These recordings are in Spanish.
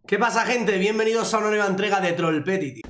¿Qué pasa, gente? Bienvenidos a una nueva entrega de Trollpetity.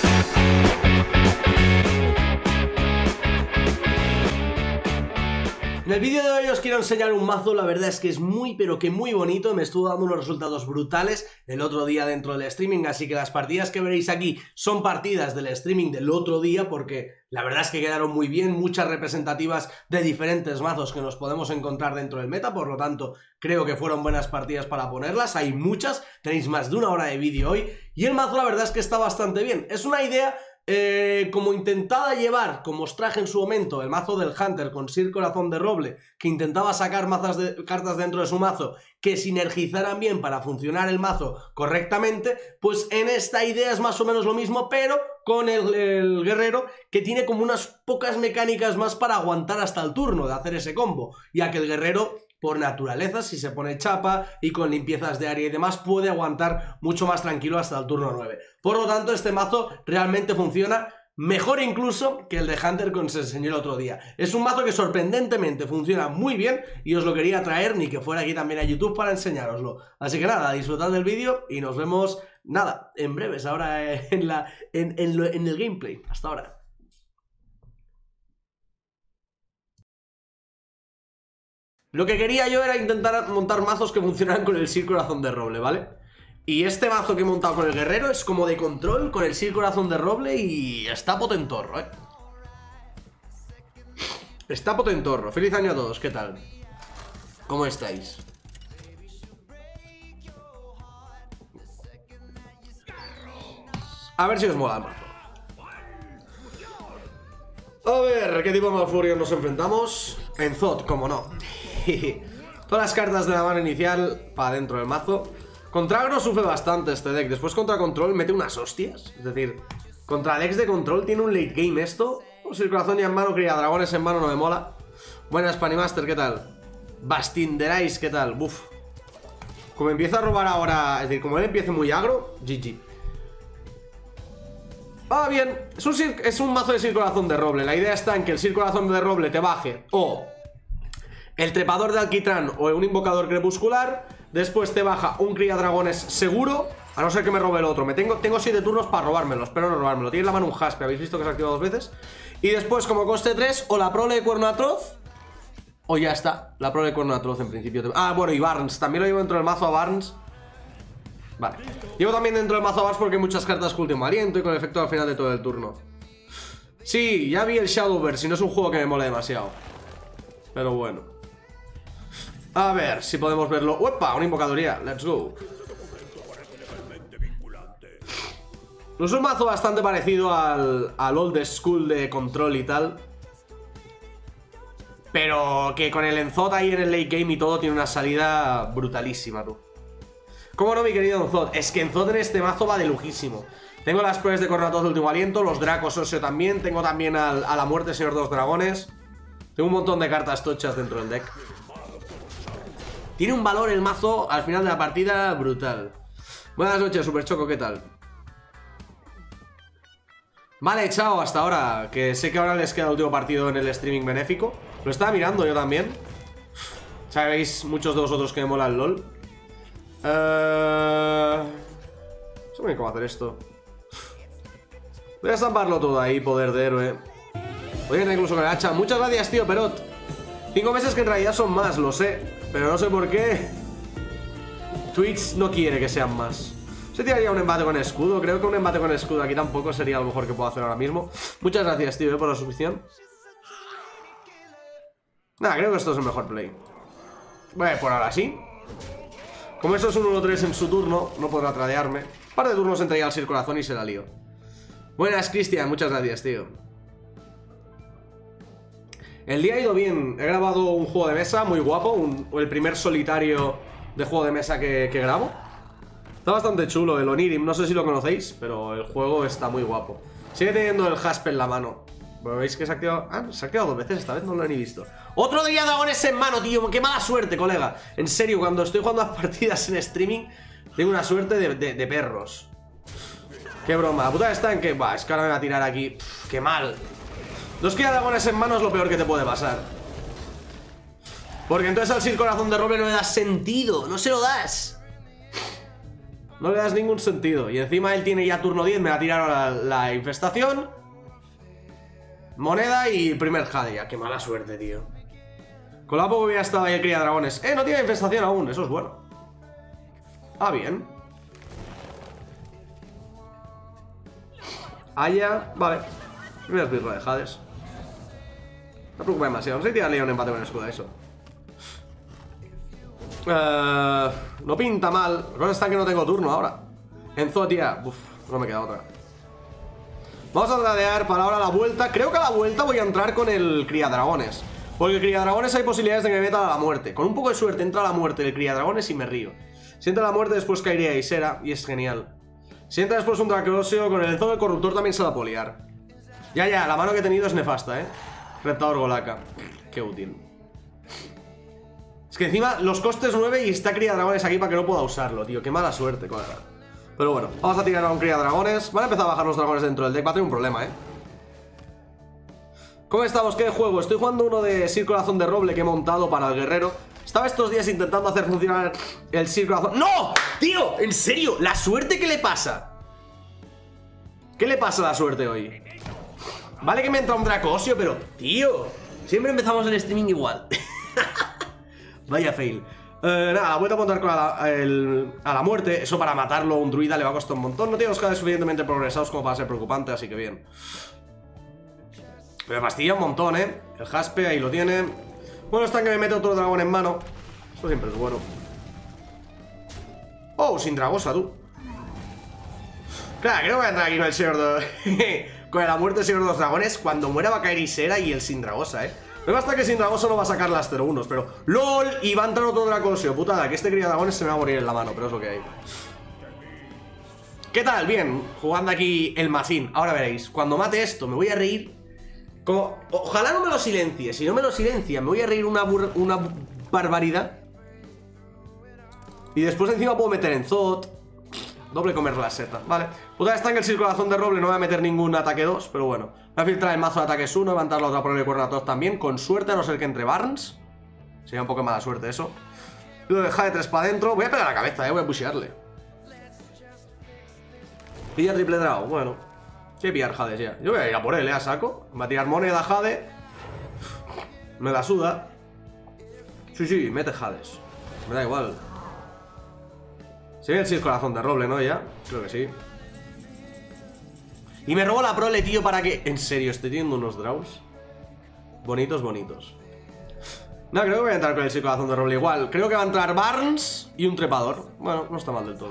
En el vídeo de hoy os quiero enseñar un mazo, la verdad es que es muy pero que muy bonito, me estuvo dando unos resultados brutales el otro día dentro del streaming, así que las partidas que veréis aquí son partidas del streaming del otro día porque la verdad es que quedaron muy bien, muchas representativas de diferentes mazos que nos podemos encontrar dentro del meta, por lo tanto creo que fueron buenas partidas para ponerlas, hay muchas, tenéis más de una hora de vídeo hoy y el mazo la verdad es que está bastante bien, es una idea como intentada llevar, como os traje en su momento, el mazo del Hunter con Sir Corazón de Roble, que intentaba sacar cartas dentro de su mazo que sinergizaran bien para funcionar el mazo correctamente, pues en esta idea es más o menos lo mismo, pero con el guerrero, que tiene como unas pocas mecánicas más para aguantar hasta el turno de hacer ese combo, ya que el guerrero, por naturaleza, si se pone chapa y con limpiezas de área y demás, puede aguantar mucho más tranquilo hasta el turno 9. Por lo tanto, este mazo realmente funciona mejor incluso que el de Hunter que os enseñé el otro día. Es un mazo que sorprendentemente funciona muy bien y os lo quería traer, ni que fuera aquí también a YouTube para enseñároslo. Así que nada, disfrutad del vídeo y nos vemos, nada, en breves ahora en el gameplay. Hasta ahora. Lo que quería yo era intentar montar mazos que funcionaran con el Sir Corazón de Roble, ¿vale? Y este mazo que he montado con el guerrero es como de control con el Sir Corazón de Roble y está potentorro, ¿eh? Está potentorro. Feliz año a todos, ¿qué tal? ¿Cómo estáis? A ver si os mola el mazo. A ver, ¿qué tipo de Malfurion nos enfrentamos? Enzot, como no. Todas las cartas de la mano inicial para dentro del mazo. Contra agro sufre bastante este deck. Después contra control mete unas hostias. Es decir, contra decks de control tiene un late game esto. Si el corazón ya en mano, cría dragones en mano, no me mola. Buenas, Panimaster, ¿qué tal? Bastinderais, ¿qué tal? Buf. Como empieza a robar ahora, es decir, como él empiece muy agro, GG. Ah, bien, es un mazo de Sir Corazón de Roble. La idea está en que el Sir Corazón de Roble te baje o el trepador de alquitrán o un invocador crepuscular. Después te baja un cría dragones seguro, a no ser que me robe el otro. Tengo 7 turnos para robármelo, espero no robármelo. Tiene en la mano un Jaspe, habéis visto que se ha activado 2 veces. Y después, como coste 3, o la prole de Cuerno Atroz, o ya está, la prole de Cuerno Atroz en principio. Ah, bueno, y Barnes, también lo llevo dentro del mazo a Barnes. Vale, llevo también dentro del mazo a Barnes porque hay muchas cartas con último aliento y con efecto al final de todo el turno. Sí, ya vi el Shadowverse, si no es un juego que me mole demasiado. Pero bueno. A ver si podemos verlo. ¡Uepa! Una invocadoría. Let's go. Es un mazo bastante parecido al old school de control y tal. Pero que con el Enzot ahí en el late game y todo tiene una salida brutalísima, tú. ¿Cómo no, mi querido Enzot? Es que Enzot en este mazo va de lujísimo. Tengo las pruebas de Cornatos de último aliento, los Dracos Oseo también. Tengo también a la muerte Señor de los Dragones. Tengo un montón de cartas tochas dentro del deck. Tiene un valor el mazo al final de la partida brutal. Buenas noches, Super Choco, ¿qué tal? Vale, chao, hasta ahora. Que sé que ahora les queda el último partido en el streaming benéfico. Lo estaba mirando yo también. Sabéis, muchos de vosotros que me mola el LOL. No sé muy bien cómo hacer esto. Voy a estamparlo todo ahí, poder de héroe. Voy a ir incluso con el hacha. Muchas gracias, tío Perot. 5 meses que en realidad son más, lo sé. Pero no sé por qué Twitch no quiere que sean más. Se tiraría un embate con escudo. Creo que un embate con escudo aquí tampoco sería lo mejor que puedo hacer ahora mismo. Muchas gracias, tío, por la suscripción. Nada, creo que esto es el mejor play. Bueno, por ahora sí. Como eso es un 1-3 en su turno, no podrá tradearme. Un par de turnos entre ya al Sir Corazón y se la lío. Buenas, Cristian, muchas gracias, tío. El día ha ido bien, he grabado un juego de mesa muy guapo, el primer solitario de juego de mesa que grabo. Está bastante chulo, el Onirim, no sé si lo conocéis, pero el juego está muy guapo. Sigue teniendo el Jaspe en la mano. Bueno, veis que se ha activado... Ah, se ha activado 2 veces, esta vez no lo he ni visto. ¡Otro día dragones en mano, tío! ¡Qué mala suerte, colega! En serio, cuando estoy jugando a partidas en streaming, tengo una suerte de perros. ¡Qué broma! La puta está en que... Bah, es que ahora me va a tirar aquí. Pff, ¡qué mal! 2 dragones en mano es lo peor que te puede pasar. Porque entonces al Sir Corazón de Roble no le das sentido. No se lo das. No le das ningún sentido. Y encima él tiene ya turno 10, me va a tirar ahora la infestación. Moneda y primer Jade. Ya, qué mala suerte, tío. Con la poco que ya estaba ahí el cría dragones. No tiene infestación aún, eso es bueno. Ah, bien. Aya, vale. Primer birra de Hades. No me preocupa demasiado. No sé si tirarle un empate con el escudo a eso. No pinta mal. Lo que pasa está que no tengo turno ahora. En Zotia, uff, no me queda otra. Vamos a tradear para ahora la vuelta. Creo que a la vuelta voy a entrar con el criadragones. Porque el criadragones hay posibilidades de que me meta a la muerte. Con un poco de suerte entra a la muerte el criadragones y me río. Si entra a la muerte después caería Isera y es genial. Si entra después un Drakeoseo con el enzo del corruptor también se la puedo liar. Ya, la mano que he tenido es nefasta, Reptador Golaka. Qué útil. Es que encima los costes 9 y está criadragones aquí para que no pueda usarlo, tío. Qué mala suerte, colega. Pero bueno, vamos a tirar a un criadragones. Van a empezar a bajar los dragones dentro del deck. Va a tener un problema, ¿Cómo estamos? ¿Qué juego? Estoy jugando uno de Sir Corazón de Roble que he montado para el guerrero. Estaba estos días intentando hacer funcionar el Sir Corazón. ¡No! ¡Tío! ¿En serio? ¿La suerte qué le pasa? ¿Qué le pasa a la suerte hoy? Vale que me entra un Drakeoseo, pero... Tío, siempre empezamos el streaming igual. Vaya fail. Nada, voy a apuntar con a la muerte. Eso para matarlo a un druida le va a costar un montón. No tiene los cadáveres suficientemente progresados como para ser preocupante, así que bien. Me fastidia un montón, El Jaspe, ahí lo tiene. Bueno, está que me mete otro dragón en mano. Eso siempre es bueno. Oh, sin Dragosa, tú. Claro, creo que voy a entrar aquí con el señor de... con la muerte del señor de los dragones. Cuando muera va a caer Isera y el sin Dragosa, Me basta que sin Dragosa no va a sacar las 0-1s, pero... ¡LOL! Y va a entrar otro Drakeoseo. Putada, que este cría dragones se me va a morir en la mano, pero es lo que hay. ¿Qué tal? Bien, jugando aquí el Mazín. Ahora veréis, cuando mate esto me voy a reír. Como... Ojalá no me lo silencie. Si no me lo silencia, me voy a reír una barbaridad. Y después encima puedo meter en Zot. Doble comer la seta, vale. Putada está en el Sir Corazón de Roble, no voy a meter ningún ataque 2, pero bueno. Voy a filtrar el mazo de ataques 1, levantar la otra por el Cuernatos también. Con suerte, a no ser que entre Barnes. Sería un poco mala suerte eso. Lo deja de 3 para adentro. Voy a pegar la cabeza, voy a pushearle. Pilla triple draw, bueno. Quiere pillar Hades ya. Yo voy a ir a por él, a saco. Va a tirar moneda Jade. Me la suda. Sí, mete Hades. Me da igual. Se ve el Sir Corazón de Roble, ¿no? Ya, creo que sí. Y me robo la prole, tío, para que... En serio, estoy teniendo unos draws bonitos. No, creo que voy a entrar con el Sir Corazón de Roble igual. Creo que va a entrar Barnes y un trepador. Bueno, no está mal del todo.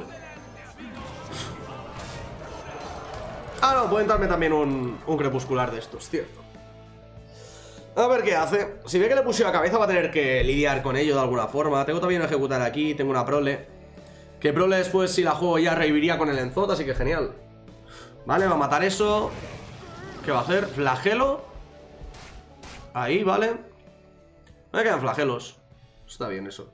Ah, no, puede entrarme también un crepuscular de estos, cierto. A ver qué hace. Si ve que le puse la cabeza va a tener que lidiar con ello de alguna forma. Tengo también un ejecutar aquí, tengo una prole. Que prole después si la juego ya reviviría con el Enzot, así que genial. Vale, va a matar eso. ¿Qué va a hacer? Flagelo. Ahí, vale. Me quedan flagelos. Está bien eso.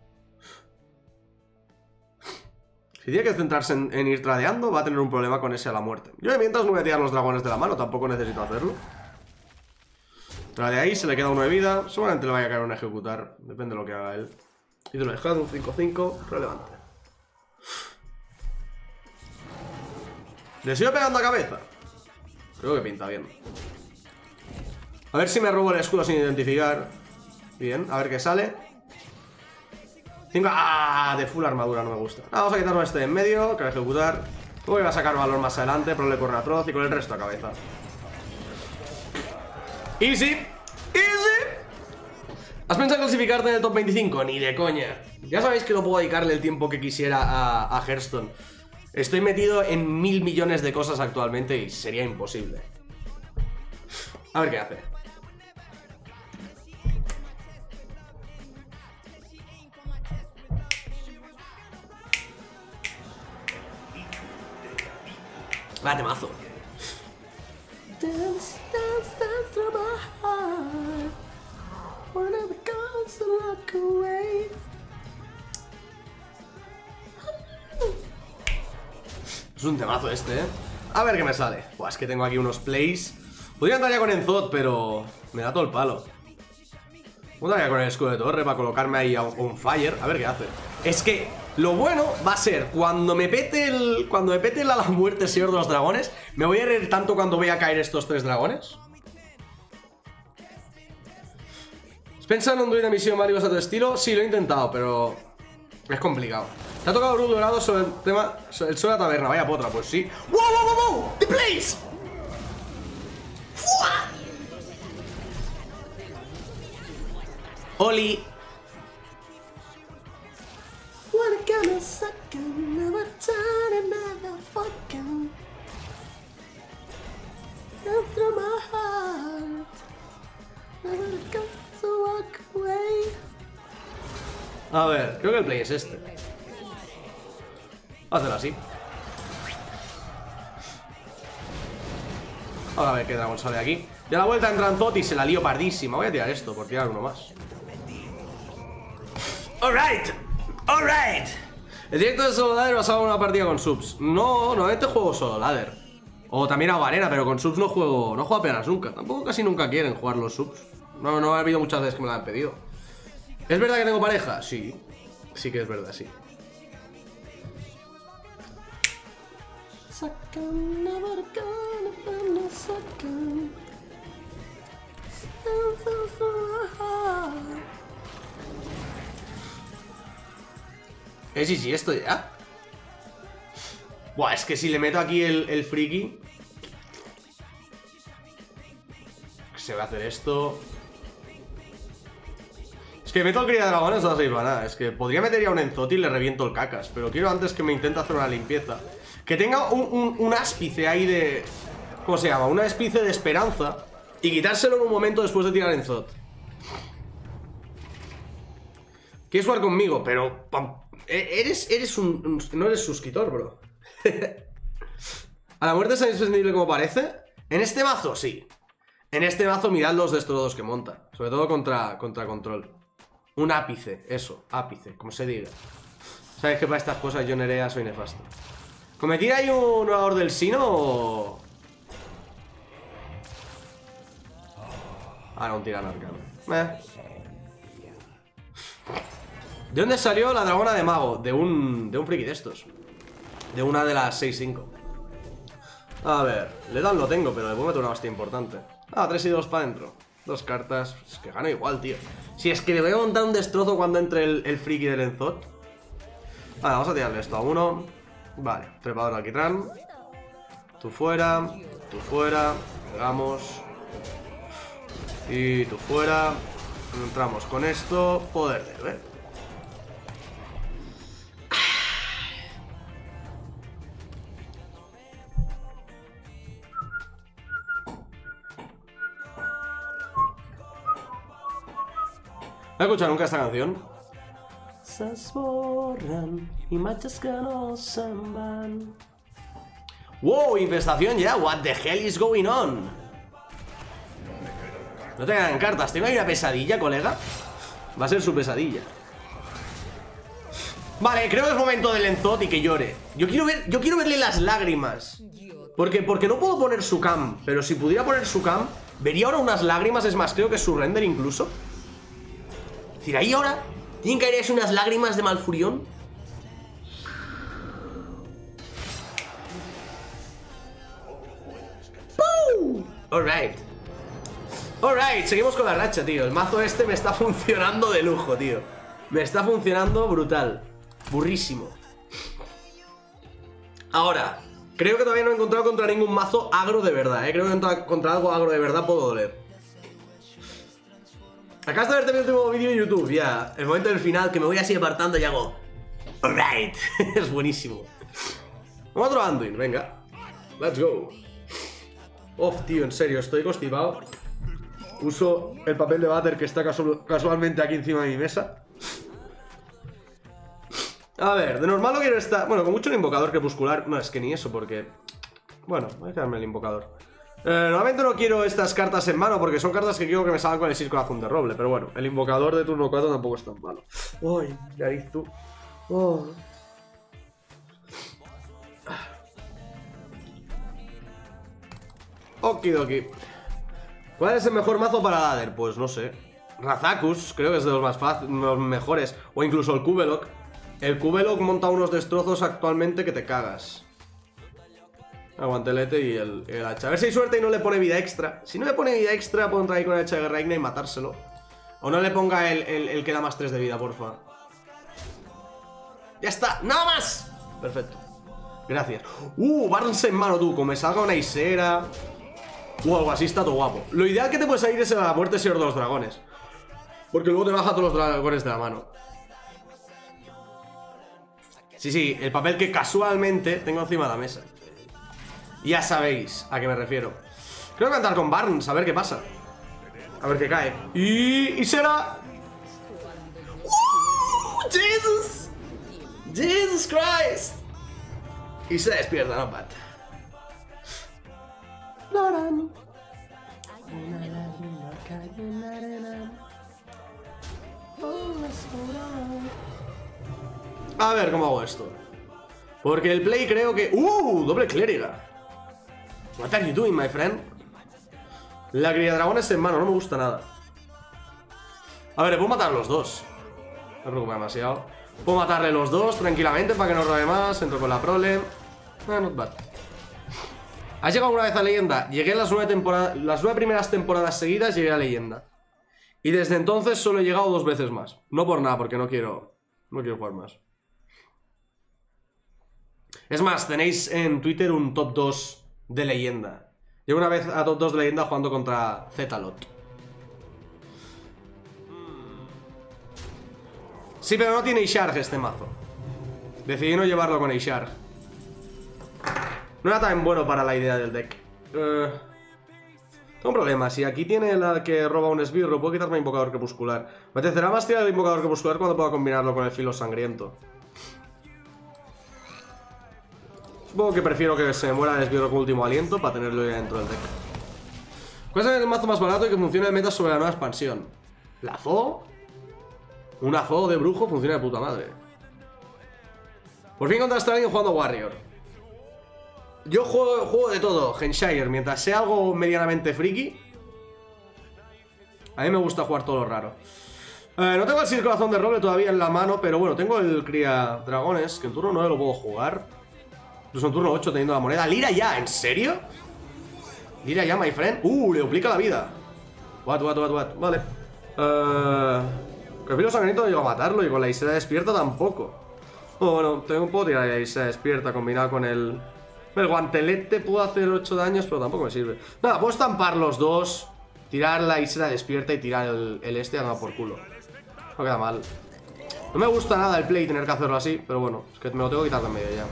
Si tiene que centrarse en ir tradeando, va a tener un problema con ese a la muerte. Yo de mientras no voy a tirar los dragones de la mano, tampoco necesito hacerlo. Trade ahí, se le queda uno de vida. Seguramente le vaya a caer un ejecutar. Depende de lo que haga él. Y te lo he dejado, un 5-5, relevante. ¿Le sigo pegando a cabeza? Creo que pinta bien. A ver si me robo el escudo sin identificar. Bien, a ver qué sale. 5... ¡Ah! De full armadura no me gusta. Vamos a quitarnos este de en medio, que va a ejecutar. Luego iba a sacar valor más adelante, pero le corre atroz y con el resto a cabeza. Easy. ¿Has pensado en clasificarte en el top 25? Ni de coña. Ya sabéis que no puedo dedicarle el tiempo que quisiera a Hearthstone. Estoy metido en 1000 millones de cosas actualmente y sería imposible. A ver qué hace. Va, temazo. Es un temazo este, A ver qué me sale. Buah, es que tengo aquí unos plays. Podría entrar ya con Enzot, pero me da todo el palo. Voy a entrar ya con el escudo de torre para colocarme ahí a un fire. A ver qué hace. Es que Lo bueno va a ser cuando me pete la muerte señor de los dragones. Me voy a reír tanto cuando voy a caer estos 3 dragones. ¿Has pensado en un druida misión Mario a tu estilo? Sí, lo he intentado, pero es complicado. ¿Te ha tocado Bruto Dorado sobre el tema? El sol de la taberna, vaya potra, pues sí. ¡Wow, wow, wow, wow! ¡The place! Oli. A ver, creo que el play es este. Hazlo así. Ahora a ver qué dragón sale de aquí. Ya la vuelta entra en Zot y se la lío pardísima. Voy a tirar esto por tirar uno más. Alright, alright. El directo de Solo Ladder basado en una partida con subs. No, normalmente juego Solo Ladder. O también hago arena, pero con subs no juego apenas nunca. Tampoco casi nunca quieren jugar los subs. No ha habido muchas veces que me lo han pedido. ¿Es verdad que tengo pareja? Sí. Sí que es verdad, sí. Sí, esto ya. Buah, es que si le meto aquí el friki, se va a hacer esto. Es que meto el cría de dragones, no va a salir para nada. Es que podría meter ya un Enzote y le reviento el cacas, pero quiero antes que me intente hacer una limpieza. Que tenga un áspice ahí de... ¿Cómo se llama? Un áspice de esperanza. Y quitárselo en un momento después de tirar Enzot. ¿Quieres jugar conmigo? Pero... no eres suscriptor, bro. ¿A la muerte es indefendible como parece? En este mazo, sí. En este mazo mirad los destrozos que monta. Sobre todo contra control. Un ápice, eso, ápice, como se diga. Sabes que para estas cosas yo Nerea soy nefasto. ¿Cometí ahí un orador del Sino o...? Ah, no, un tirano arcano. ¿De dónde salió la dragona de mago? De un friki de estos. De una de las 6-5. A ver, le dan lo tengo, pero le puedo meter una hostia importante. Ah, 3 y 2 para adentro. 2 cartas. Es que gano igual, tío. Si es que le voy a montar un destrozo cuando entre el friki del Enzot. Vale, vamos a tirarle esto a uno. Vale, trepador alquitrán. Tú fuera. Tú fuera. Pegamos. Y tú fuera. Entramos con esto. Poder de ver. ¿No he escuchado nunca esta canción? ¡Wow! Infestación ya. What the hell is going on? No te quedan cartas. ¿Tengo ahí una pesadilla, colega? Va a ser su pesadilla. Vale, creo que es momento del Enzot y que llore. Yo quiero verle las lágrimas. Porque no puedo poner su cam. Pero si pudiera poner su cam, vería ahora unas lágrimas. Es más, creo que su render incluso. Es decir, ahí ahora tienen que caer unas lágrimas de Malfurión. ¡Pum! Alright. Alright, seguimos con la racha, tío. El mazo este me está funcionando de lujo, tío. Me está funcionando brutal. Burrísimo. Ahora, creo que todavía no he encontrado contra ningún mazo agro de verdad, Creo que contra algo agro de verdad puedo doler. Acabas de verte mi último vídeo en YouTube, ya. El momento del final, que me voy así apartando y hago... Alright. Es buenísimo. Vamos a otro Anduin, venga. Let's go. Tío, en serio, estoy constipado. Uso el papel de váter que está casualmente aquí encima de mi mesa. A ver, de normal no quiero estar... Bueno, con mucho el invocador crepuscular. No, es que ni eso, porque... Bueno, voy a quedarme el invocador. Normalmente no quiero estas cartas en mano porque son cartas que quiero que me salgan con el 6 corazón de roble. Pero bueno, el invocador de turno 4 tampoco es tan malo. Uy, nariz tú. Oh. Okidoki. ¿Cuál es el mejor mazo para ladder? Pues no sé. Razakus, creo que es de los más fáciles, los mejores. O incluso el Kubelok. El Cubelo monta unos destrozos actualmente que te cagas. El guantelete y el hacha. A ver si hay suerte y no le pone vida extra. Si no le pone vida extra, puedo entrar ahí con el hacha de Reina y matárselo. O no le ponga el que da más 3 de vida, porfa. ¡Ya está! ¡Nada más! Perfecto. Gracias. Barnes en mano, tú. Como me salga una Isera o algo así, está todo guapo. Lo ideal que te puede salir es a la muerte señor de los dragones. Porque luego te baja todos los dragones de la mano. Sí, el papel que casualmente tengo encima de la mesa. Ya sabéis a qué me refiero. Creo que voy a andar con Barnes, a ver qué pasa. A ver qué cae. Y será... ¡Jesus! ¡Jesus Christ! Y se despierta, no bad. A ver cómo hago esto. Porque el play creo que... doble clériga. What are you doing, my friend? La cría de dragones en mano, no me gusta nada. A ver, le puedo matar a los dos. No me preocupa demasiado. Puedo matarle los dos tranquilamente para que no robe más. Entro con la prole. Not bad. ¿Has llegado alguna vez a leyenda? Llegué en las 9 primeras temporadas seguidas, llegué a leyenda. Y desde entonces solo he llegado 2 veces más. No por nada, porque no quiero jugar más. Es más, tenéis en Twitter un top 2 de leyenda. Llego una vez a top 2 de leyenda jugando contra Zetalot. Sí, pero no tiene Isharg este mazo. Decidí no llevarlo con Isharg. No era tan bueno para la idea del deck. Tengo un problema. Si aquí tiene la que roba un esbirro, puedo quitarme invocador crepuscular. Me apetecerá más tirar el invocador crepuscular cuando pueda combinarlo con el filo sangriento. Supongo que prefiero que se muera el esbirro con último aliento para tenerlo ya dentro del deck. ¿Cuál es el mazo más barato y que funciona en meta sobre la nueva expansión? ¿La Zoo? Una Zoo de brujo funciona de puta madre. Por fin encontraste a alguien jugando Warrior. Yo juego de todo, Genshire. Mientras sea algo medianamente friki, a mí me gusta jugar todo lo raro. No tengo el Circulación de Roble todavía en la mano, pero bueno, tengo el Cría Dragones, que en turno 9 lo puedo jugar. Incluso en turno 8 teniendo la moneda. Lira ya, ¿en serio? Lira ya, my friend. Le duplica la vida. What. Vale. Con el filo sangriento no llego a matarlo y con la Isera despierta tampoco. Bueno, puedo tirar la Isera despierta combinado con el guantelete. Puedo hacer 8 daños, pero tampoco me sirve. Nada, puedo estampar los dos, tirar la Isera despierta y tirar el este a dar por culo. No queda mal. No me gusta nada el play tener que hacerlo así, pero bueno, es que me lo tengo que quitar de en medio ya.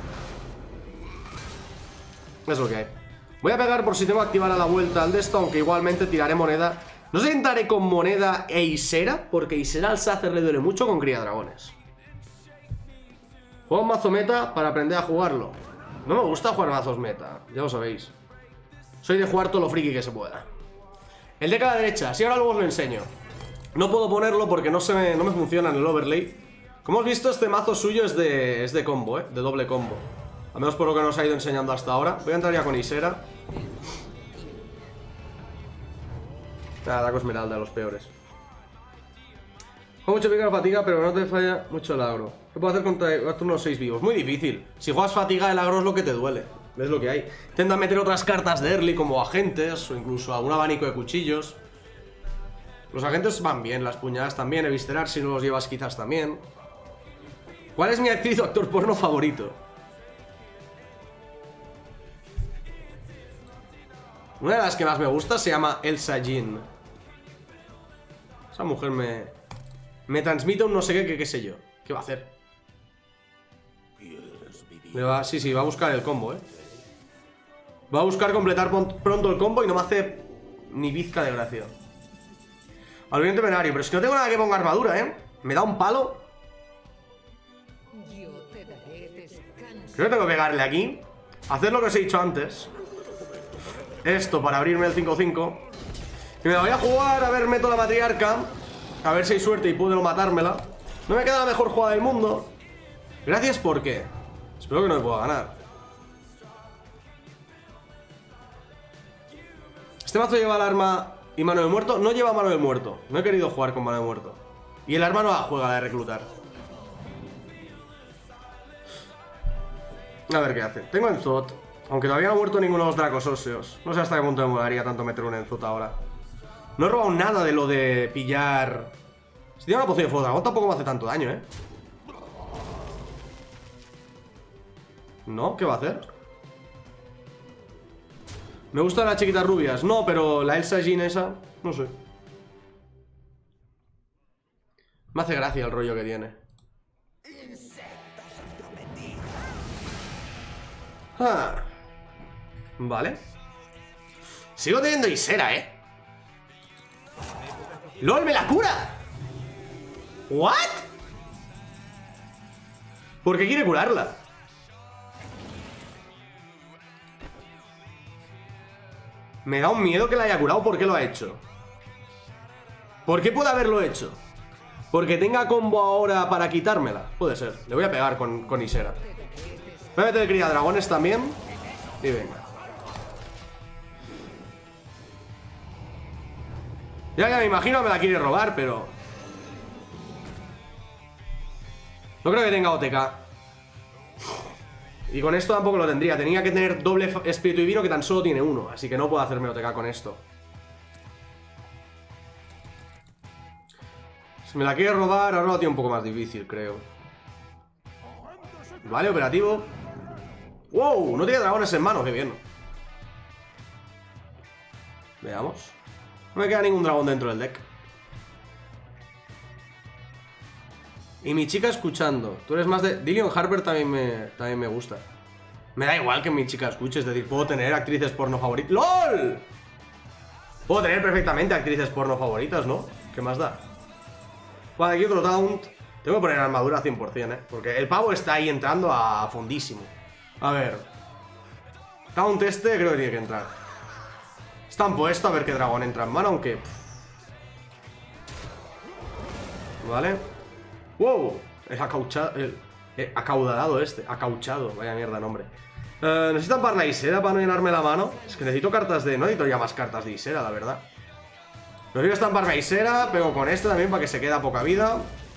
Es lo que hay. Voy a pegar por si tengo que activar a la vuelta al de esto, aunque igualmente tiraré moneda. No sé si entraré con moneda e Isera, porque Isera al Sacer le duele mucho con Cría Dragones. Juego un mazo meta para aprender a jugarlo. No me gusta jugar mazos meta, ya lo sabéis. Soy de jugar todo lo friki que se pueda. El deck a la derecha, sí, ahora luego os lo enseño. No puedo ponerlo porque no me funciona en el overlay. Como has visto, este mazo suyo es de combo, de doble combo. Al menos por lo que nos ha ido enseñando hasta ahora. Voy a entrar ya con Isera. Nada, Daco Esmeralda, los peores. Juega mucho pica la fatiga, pero no te falla mucho el agro. ¿Qué puedo hacer contra turnos 6 vivos? Muy difícil. Si juegas fatiga, el agro es lo que te duele. Es lo que hay. Intenta meter otras cartas de early como agentes o incluso algún abanico de cuchillos. Los agentes van bien, las puñaladas también. Eviscerar si no los llevas quizás también. ¿Cuál es mi actriz o actor porno favorito? Una de las que más me gusta se llama Elsa Jean. Esa mujer me transmite un no sé qué sé yo. ¿Qué va a hacer? Sí, va a buscar el combo, Va a buscar completar pronto el combo y no me hace ni pizca de gracia. Albión temerario, pero es que no tengo nada que ponga armadura, Me da un palo. Creo que tengo que pegarle aquí. Hacer lo que os he dicho antes. Esto para abrirme el 5-5. Y me la voy a jugar, a ver, meto la matriarca. A ver si hay suerte y puedo matármela. No me queda la mejor jugada del mundo. Gracias, ¿por qué? Espero que no me pueda ganar. Este mazo lleva el arma y mano de muerto. No lleva mano de muerto. No he querido jugar con mano de muerto. Y el arma no la juega, la de reclutar. A ver qué hace. Tengo Enzot. Aunque todavía no ha muerto ninguno de los dracos óseos. No sé hasta qué punto me molaría tanto meter un Enzot ahora. No he robado nada de lo de pillar... Si tiene una poción de fuego dragón tampoco me hace tanto daño, ¿eh? ¿No? ¿Qué va a hacer? Me gustan las chiquitas rubias. No, pero la Elsa Jean esa... No sé. Me hace gracia el rollo que tiene. Ah. Vale. Sigo teniendo Isera, ¿eh? ¡Lol, me la cura! ¿What? ¿Por qué quiere curarla? Me da un miedo que la haya curado. ¿Por qué lo ha hecho? ¿Por qué puede haberlo hecho? ¿Porque tenga combo ahora para quitármela? Puede ser. Le voy a pegar con Isera. Voy a meter cría dragones también. Y venga. Ya me imagino me la quiere robar, pero... No creo que tenga OTK. Y con esto tampoco lo tendría. Tenía que tener doble espíritu divino, que tan solo tiene uno. Así que no puedo hacerme OTK con esto. Si me la quiere robar, ahora lo tiene un poco más difícil, creo. Vale, operativo. ¡Wow! No tiene dragones en mano, qué bien. Veamos. No me queda ningún dragón dentro del deck. Y mi chica escuchando. Tú eres más de... Dillion Harper también me gusta. Me da igual que mi chica escuche. Es decir, puedo tener actrices porno favoritas. ¡LOL! Puedo tener perfectamente actrices porno favoritas, ¿no? ¿Qué más da? Vale, aquí otro taunt. Tengo que poner armadura 100%, porque el pavo está ahí entrando a fondísimo. A ver. Taunt este creo que tiene que entrar. Están puestos a ver qué dragón entra en mano, aunque... Vale. ¡Wow! Es acauchado... acaudalado este. Acauchado. Vaya mierda nombre. ¿Necesitan para la Isera para no llenarme la mano? Es que necesito cartas de... No necesito ya más cartas de Isera, la verdad. Necesito estampar la Isera. Pego con este también para que se quede a poca vida.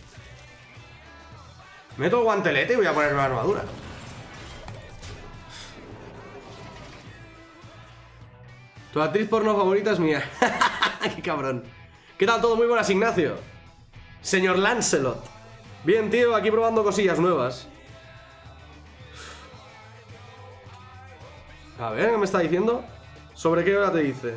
Meto el guantelete y voy a ponerme la armadura. Tu actriz porno favorita es mía. ¡Qué cabrón! ¿Qué tal todo? Muy buenas, Ignacio. Señor Lancelot. Bien, tío, aquí probando cosillas nuevas. A ver, ¿qué me está diciendo? ¿Sobre qué hora te dice?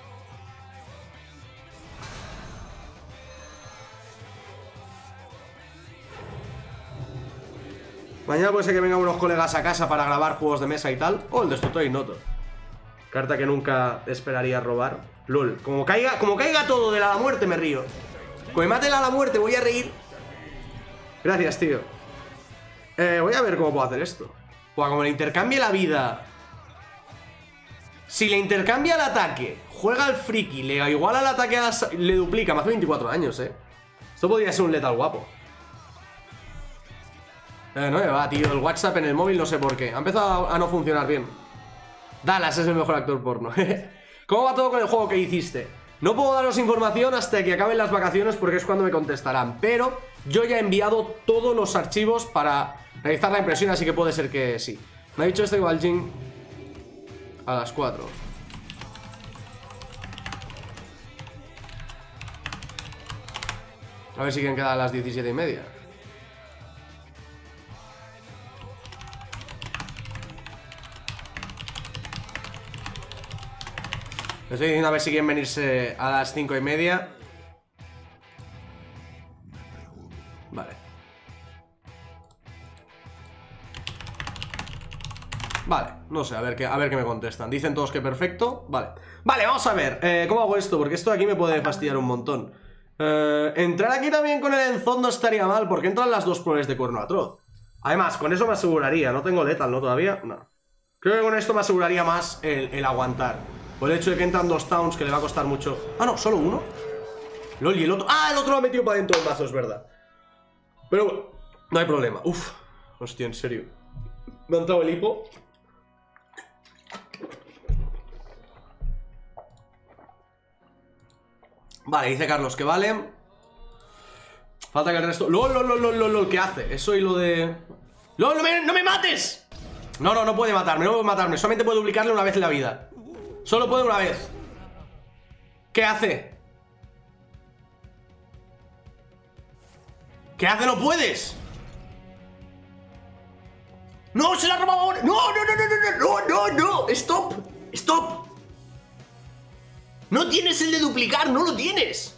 Mañana puede ser que vengan unos colegas a casa para grabar juegos de mesa y tal. O el destructor ignoto. Carta que nunca esperaría robar. LOL. Como caiga todo de la muerte me río. Como me mate la muerte voy a reír. Gracias, tío. Voy a ver cómo puedo hacer esto. Buah, como le intercambie la vida. Si le intercambia el ataque, juega al friki, le iguala el ataque le duplica. Me hace 24 años, Esto podría ser un letal guapo. No me va, tío. El WhatsApp en el móvil no sé por qué. Ha empezado a no funcionar bien. Dallas es el mejor actor porno. ¿Cómo va todo con el juego que hiciste? No puedo daros información hasta que acaben las vacaciones porque es cuando me contestarán. Pero yo ya he enviado todos los archivos para realizar la impresión, así que puede ser que sí. Me ha dicho este que va al gym a las 4. A ver si quieren quedar a las 17:30. Estoy diciendo a ver si quieren venirse a las 5:30. Vale. Vale, no sé, a ver qué me contestan. Dicen todos que perfecto. Vale. Vale, vamos a ver. ¿Cómo hago esto? Porque esto de aquí me puede fastidiar un montón. Entrar aquí también con el Enzot no estaría mal, porque entran las dos proles de cuerno atroz. Además, con eso me aseguraría. No tengo letal, ¿no? Todavía. No. Creo que con esto me aseguraría más el aguantar. Por el hecho de que entran dos towns que le va a costar mucho. Ah, no, solo uno. LOL, y el otro. ¡Ah! El otro lo ha metido para dentro del mazo, es verdad. Pero bueno, no hay problema. Uf. Hostia, en serio. Me ha entrado el hipo. Vale, dice Carlos que vale. Falta que el resto... ¡Lol, lol, lol, lol, lol! ¿Qué hace? Eso y lo de... ¡Lol, no me mates! No, no puede matarme, no puede matarme. Solamente puede duplicarle una vez en la vida. Solo puede una vez. ¿Qué hace? ¿Qué hace? ¡No puedes! ¡No! ¡Se la ha robado ahora! ¡No, no, no, no, no, no, no, no! ¡Stop! ¡Stop! No tienes el de duplicar, no lo tienes.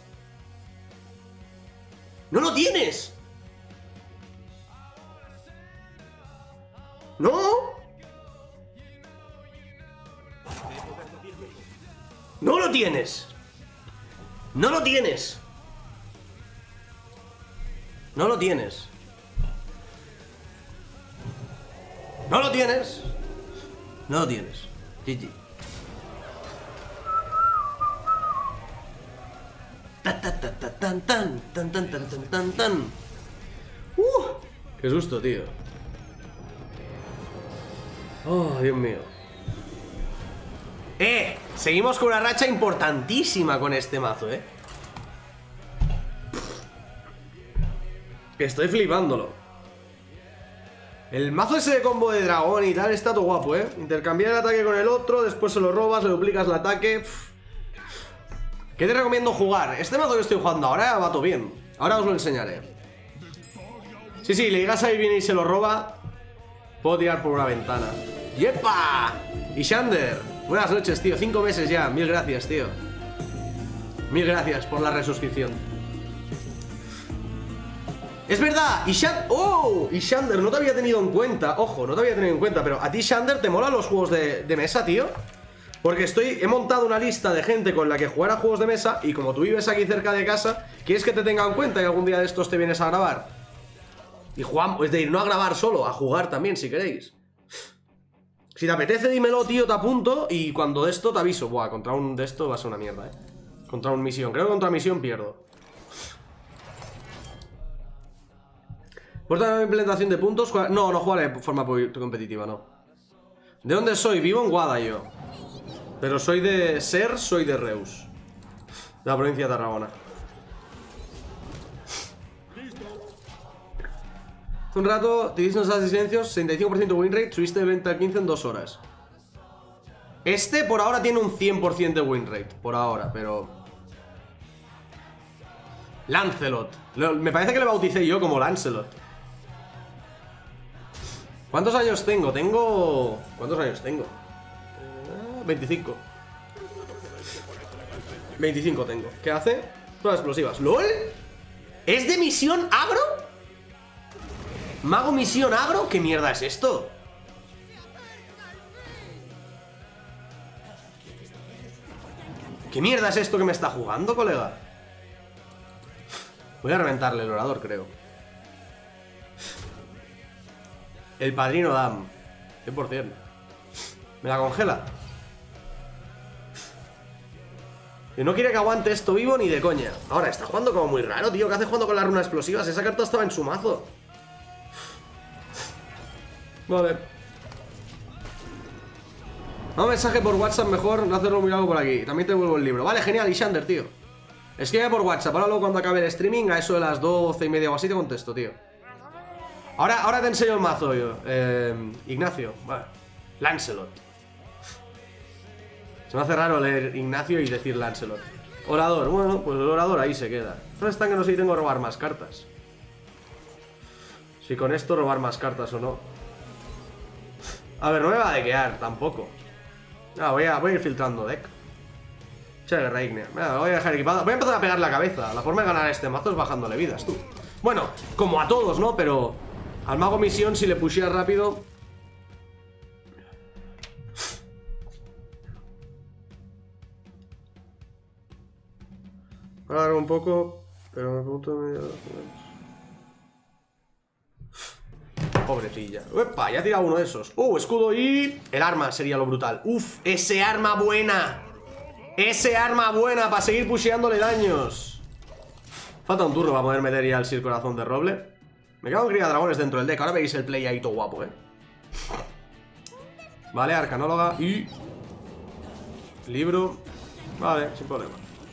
¡No lo tienes! ¡No! ¡No lo tienes! ¡No lo tienes! ¡No lo tienes! ¡No lo tienes! No lo tienes. GG. Tan, tan, tan, tan, tan, tan, tan, tan, tan. ¡Qué susto, tío! ¡Oh, Dios mío! Seguimos con una racha importantísima con este mazo, Estoy flipándolo. El mazo ese de combo de dragón y tal está todo guapo, Intercambiar el ataque con el otro, después se lo robas, le duplicas el ataque. ¿Qué te recomiendo jugar? Este mazo que estoy jugando ahora va todo bien. Ahora os lo enseñaré. Sí, le llegas ahí viene y se lo roba. Puedo tirar por una ventana. ¡Yepa! Y Shander, buenas noches, tío. 5 meses ya. Mil gracias, tío. Mil gracias por la resuscripción. Es verdad. Y Shander, no te había tenido en cuenta. Ojo, no te había tenido en cuenta. Pero a ti, Shander, ¿te molan los juegos de mesa, tío? Porque he montado una lista de gente con la que jugar a juegos de mesa. Y como tú vives aquí cerca de casa, ¿quieres que te tenga en cuenta y algún día de estos te vienes a grabar? Y jugamos, es decir, no a grabar solo, a jugar también, si queréis. Si te apetece, dímelo, tío, te apunto. Y cuando de esto te aviso. Buah, contra un de esto va a ser una mierda, Contra un misión, creo que contra misión pierdo. ¿Puerta de implementación de puntos? No, no jugaré de forma competitiva, no. ¿De dónde soy? Vivo en Guada yo. Pero soy de Reus, de la provincia de Tarragona. Hace un rato te hiciste unos asistencios, 65% win rate, subiste de 20 a 15 en 2 horas. Este por ahora tiene un 100% de win rate, por ahora, pero... Lancelot. Me parece que le bauticé yo como Lancelot. ¿Cuántos años tengo? ¿Cuántos años tengo? 25. 25 tengo. ¿Qué hace? Pruebas explosivas. ¿LOL? ¿Es de misión agro? ¿Mago misión agro? ¿Qué mierda es esto? ¿Qué mierda es esto que me está jugando, colega? Voy a reventarle el orador, creo. El padrino Dam. 100%. Me la congela. Y no quiere que aguante esto vivo ni de coña. Ahora, está jugando como muy raro, tío. ¿Qué hace jugando con las runas explosivas? Esa carta estaba en su mazo. Vale. Un mensaje por WhatsApp mejor, no hacerlo muy largo por aquí. También te devuelvo el libro. Vale, genial, Ishander, tío. Escribe por WhatsApp. Ahora luego cuando acabe el streaming, a eso de las 12:30 o así te contesto, tío. Ahora te enseño el mazo yo. Ignacio. Vale. Lancelot. Se me hace raro leer Ignacio y decir Lancelot. Orador. Bueno, pues el orador ahí se queda. No está que no sé si tengo que robar más cartas. Si con esto robar más cartas o no. A ver, no me va a dequear tampoco. Voy a ir filtrando deck. Che, guerra ignea. Lo voy a dejar equipado. Voy a empezar a pegar la cabeza. La forma de ganar este mazo es bajándole vidas, tú. Bueno, como a todos, ¿no? Pero al mago misión, si le pusheas rápido. Voy a dar un poco, pero me pregunto medio. Pobrecilla. ¡Epa! Ya ha tirado uno de esos. Escudo y... el arma sería lo brutal. ¡Uf! ¡Ese arma buena! ¡Ese arma buena para seguir pusheándole daños! Falta un turno para poder meter ya el Sir Corazón de Roble. Me quedan cría dragones dentro del deck. Ahora veis el play ahí todo guapo, Vale, arcanóloga y... libro. Vale, sin problema.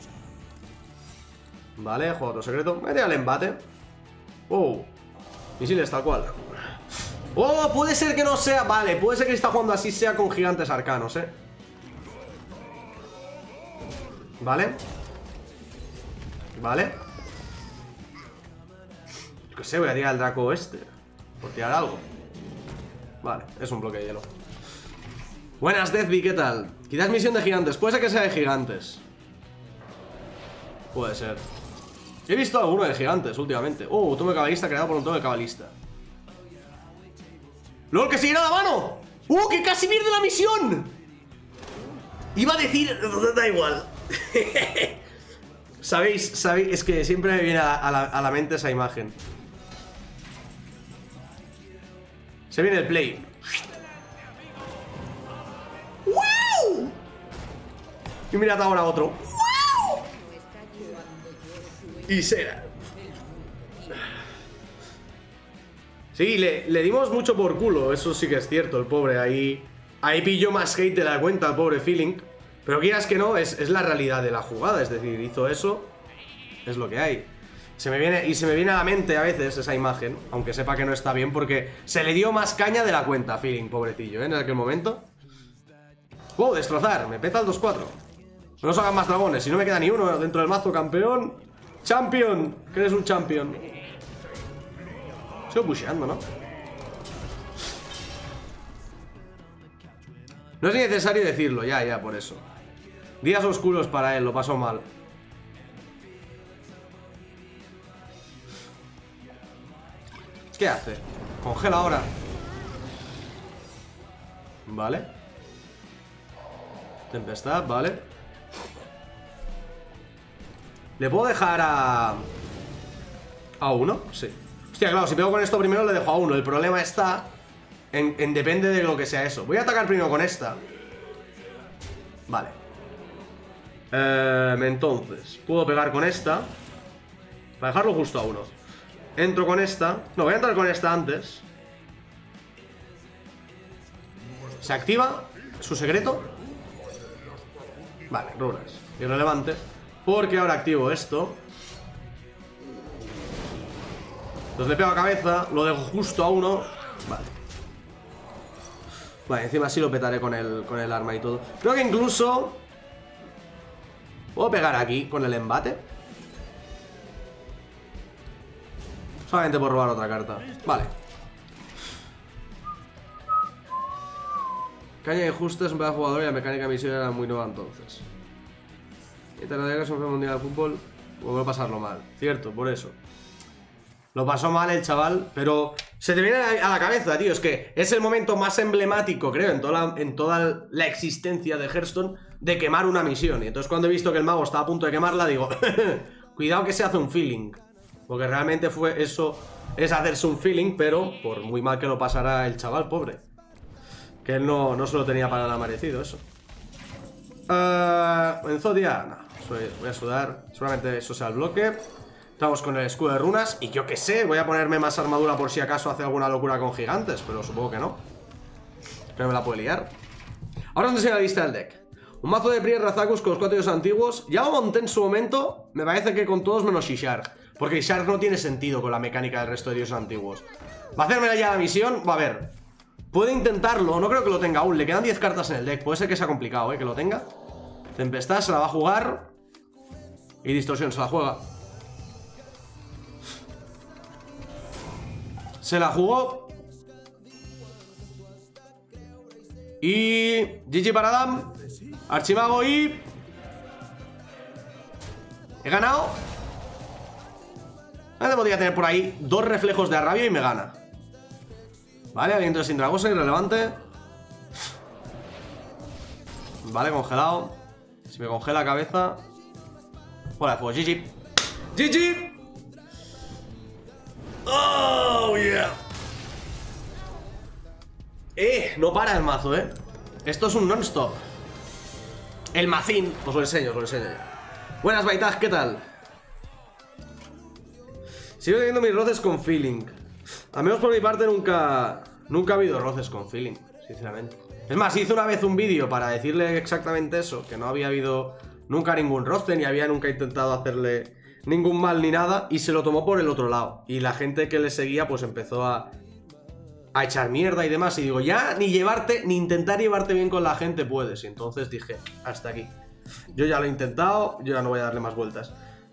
Vale, juego otro secreto. Me tira el embate. Misiles tal cual. Oh, puede ser que no sea... Vale, puede ser que está jugando así sea con gigantes arcanos, Vale. Vale. Yo qué sé, voy a tirar el Draco este. Por tirar algo. Vale, es un bloque de hielo. Buenas, Deathby, ¿qué tal? Quizás misión de gigantes. Puede ser que sea de gigantes. Puede ser. He visto alguno de gigantes últimamente. Oh, tome cabalista creado por un tome cabalista. ¡Lol, que se llena la mano! ¡Que casi pierde la misión! Iba a decir... Da igual. ¿Sabéis? Es que siempre me viene a la mente esa imagen. Se viene el play. ¡Wow! Y mirad ahora otro. ¡Wow! Y será. Sí, le dimos mucho por culo. Eso sí que es cierto, el pobre. Ahí pilló más hate de la cuenta, el pobre Feeling. Pero quieras que no, es la realidad de la jugada. Es decir, hizo eso. Es lo que hay. Se me viene a la mente a veces esa imagen, aunque sepa que no está bien, porque se le dio más caña de la cuenta, Feeling, pobrecillo, en aquel momento. ¡Wow! Destrozar, me peta el 2-4. No nos hagan más dragones, si no me queda ni uno dentro del mazo, campeón. ¡Champion! Que eres un champion. Sigo pusheando, ¿no? No es necesario decirlo, ya, por eso. Días oscuros para él, lo pasó mal. ¿Qué hace? Congela ahora. Vale. Tempestad, vale. ¿Le puedo dejar a uno? Sí. Hostia, claro, si pego con esto primero le dejo a uno. El problema está en depende de lo que sea eso. Voy a atacar primero con esta. Vale. Entonces, puedo pegar con esta para dejarlo justo a uno. Entro con esta. No, voy a entrar con esta antes. Se activa su secreto. Vale, runas. Irrelevante. Porque ahora activo esto. Entonces le pego a cabeza. Lo dejo justo a uno. Vale. Vale, encima sí lo petaré con el arma y todo. Creo que incluso puedo pegar aquí con el embate. Solamente por robar otra carta. Vale. Caña y Justo es un pedazo de jugador y la mecánica de misión era muy nueva entonces. Y te lo digo que es un mundial de fútbol. Vuelvo a pasarlo mal. Cierto, por eso. Lo pasó mal el chaval, pero se te viene a la cabeza, tío. Es que es el momento más emblemático, creo, en toda la existencia de Hearthstone, de quemar una misión. Y entonces cuando he visto que el mago estaba a punto de quemarla, digo, cuidado que se hace un feeling. Porque realmente fue eso, es hacerse un feeling, pero por muy mal que lo pasara el chaval, pobre. Que él no se lo tenía para nada merecido, eso. En Zodia, no, voy a sudar. Seguramente eso sea el bloque. Estamos con el escudo de runas. Y yo qué sé, voy a ponerme más armadura por si acaso hace alguna locura con gigantes. Pero supongo que no. Creo que me la puede liar. Ahora os enseño la lista del deck. Un mazo de Priest Razakus con los 4 dioses antiguos. Ya lo monté en su momento. Me parece que con todos menos Ishar. Porque Ishar no tiene sentido con la mecánica del resto de dioses antiguos. ¿Va a hacerme ya la misión? Va a ver. Puede intentarlo, no creo que lo tenga aún. Le quedan 10 cartas en el deck. Puede ser que sea complicado, que lo tenga. Tempestad se la va a jugar. Y Distorsión se la juega. Se la jugó. Y... GG para Adam. Archimago y... He ganado. Podría tener por ahí 2 reflejos de Arrabio y me gana. Vale, aliento de Sindragosa, irrelevante. Vale, congelado. Si me congela cabeza. Bola de fuego, GG. GG. Oh, yeah. No para el mazo, Esto es un non-stop. El macín. Os lo enseño ya. Buenas, Baitag, ¿qué tal? Sigo teniendo mis roces con Feeling. Al menos por mi parte nunca ha habido roces con Feeling, sinceramente. Es más, hice una vez un vídeo para decirle exactamente eso, que no había habido nunca ningún roce, ni había nunca intentado hacerle ningún mal ni nada, y se lo tomó por el otro lado. Y la gente que le seguía pues empezó a a echar mierda y demás. Y digo, ya ni llevarte, ni intentar llevarte bien con la gente puedes. Y entonces dije, hasta aquí. Yo ya lo he intentado, yo ya no voy a darle más vueltas.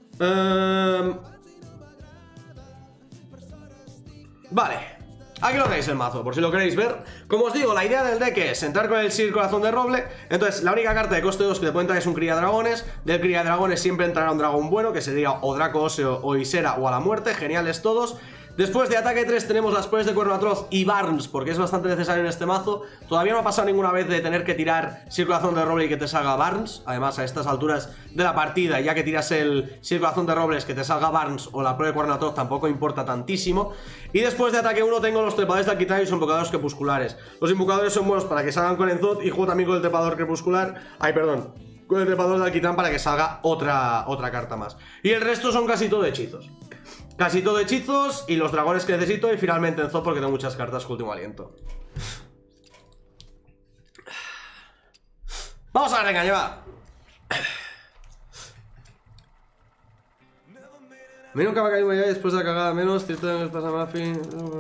Vale. Aquí lo tenéis el mazo, por si lo queréis ver. Como os digo, la idea del deck es entrar con el Sir Corazón de Roble. Entonces, la única carta de coste 2 que te puede entrar es un Criadragones. Del Criadragones siempre entrará un dragón bueno, que sería o Draco Óseo o Isera o a la muerte. Geniales todos. Después de ataque 3 tenemos las Pruebas de Cuerno Atroz y Barnes, porque es bastante necesario en este mazo. Todavía no ha pasado ninguna vez de tener que tirar Sir Corazón de Roble y que te salga Barnes. Además, a estas alturas de la partida, ya que tiras el Sir Corazón de Robles, que te salga Barnes o la Prueba de Cuerno Atroz tampoco importa tantísimo. Y después de ataque 1 tengo los Trepadores de Alquitrán y los Invocadores Crepusculares. Los Invocadores son buenos para que salgan con Enzot y juego también con el Trepador Crepuscular. Con el Trepador de Alquitrán para que salga otra carta más. Y el resto son casi todo hechizos. Casi todo hechizos y los dragones que necesito. Y finalmente Enzot porque tengo muchas cartas con último aliento. Vamos a ver, venga, lleva. Menos que va a caer ya después de la cagada. Menos, cierto que pasa Muffin.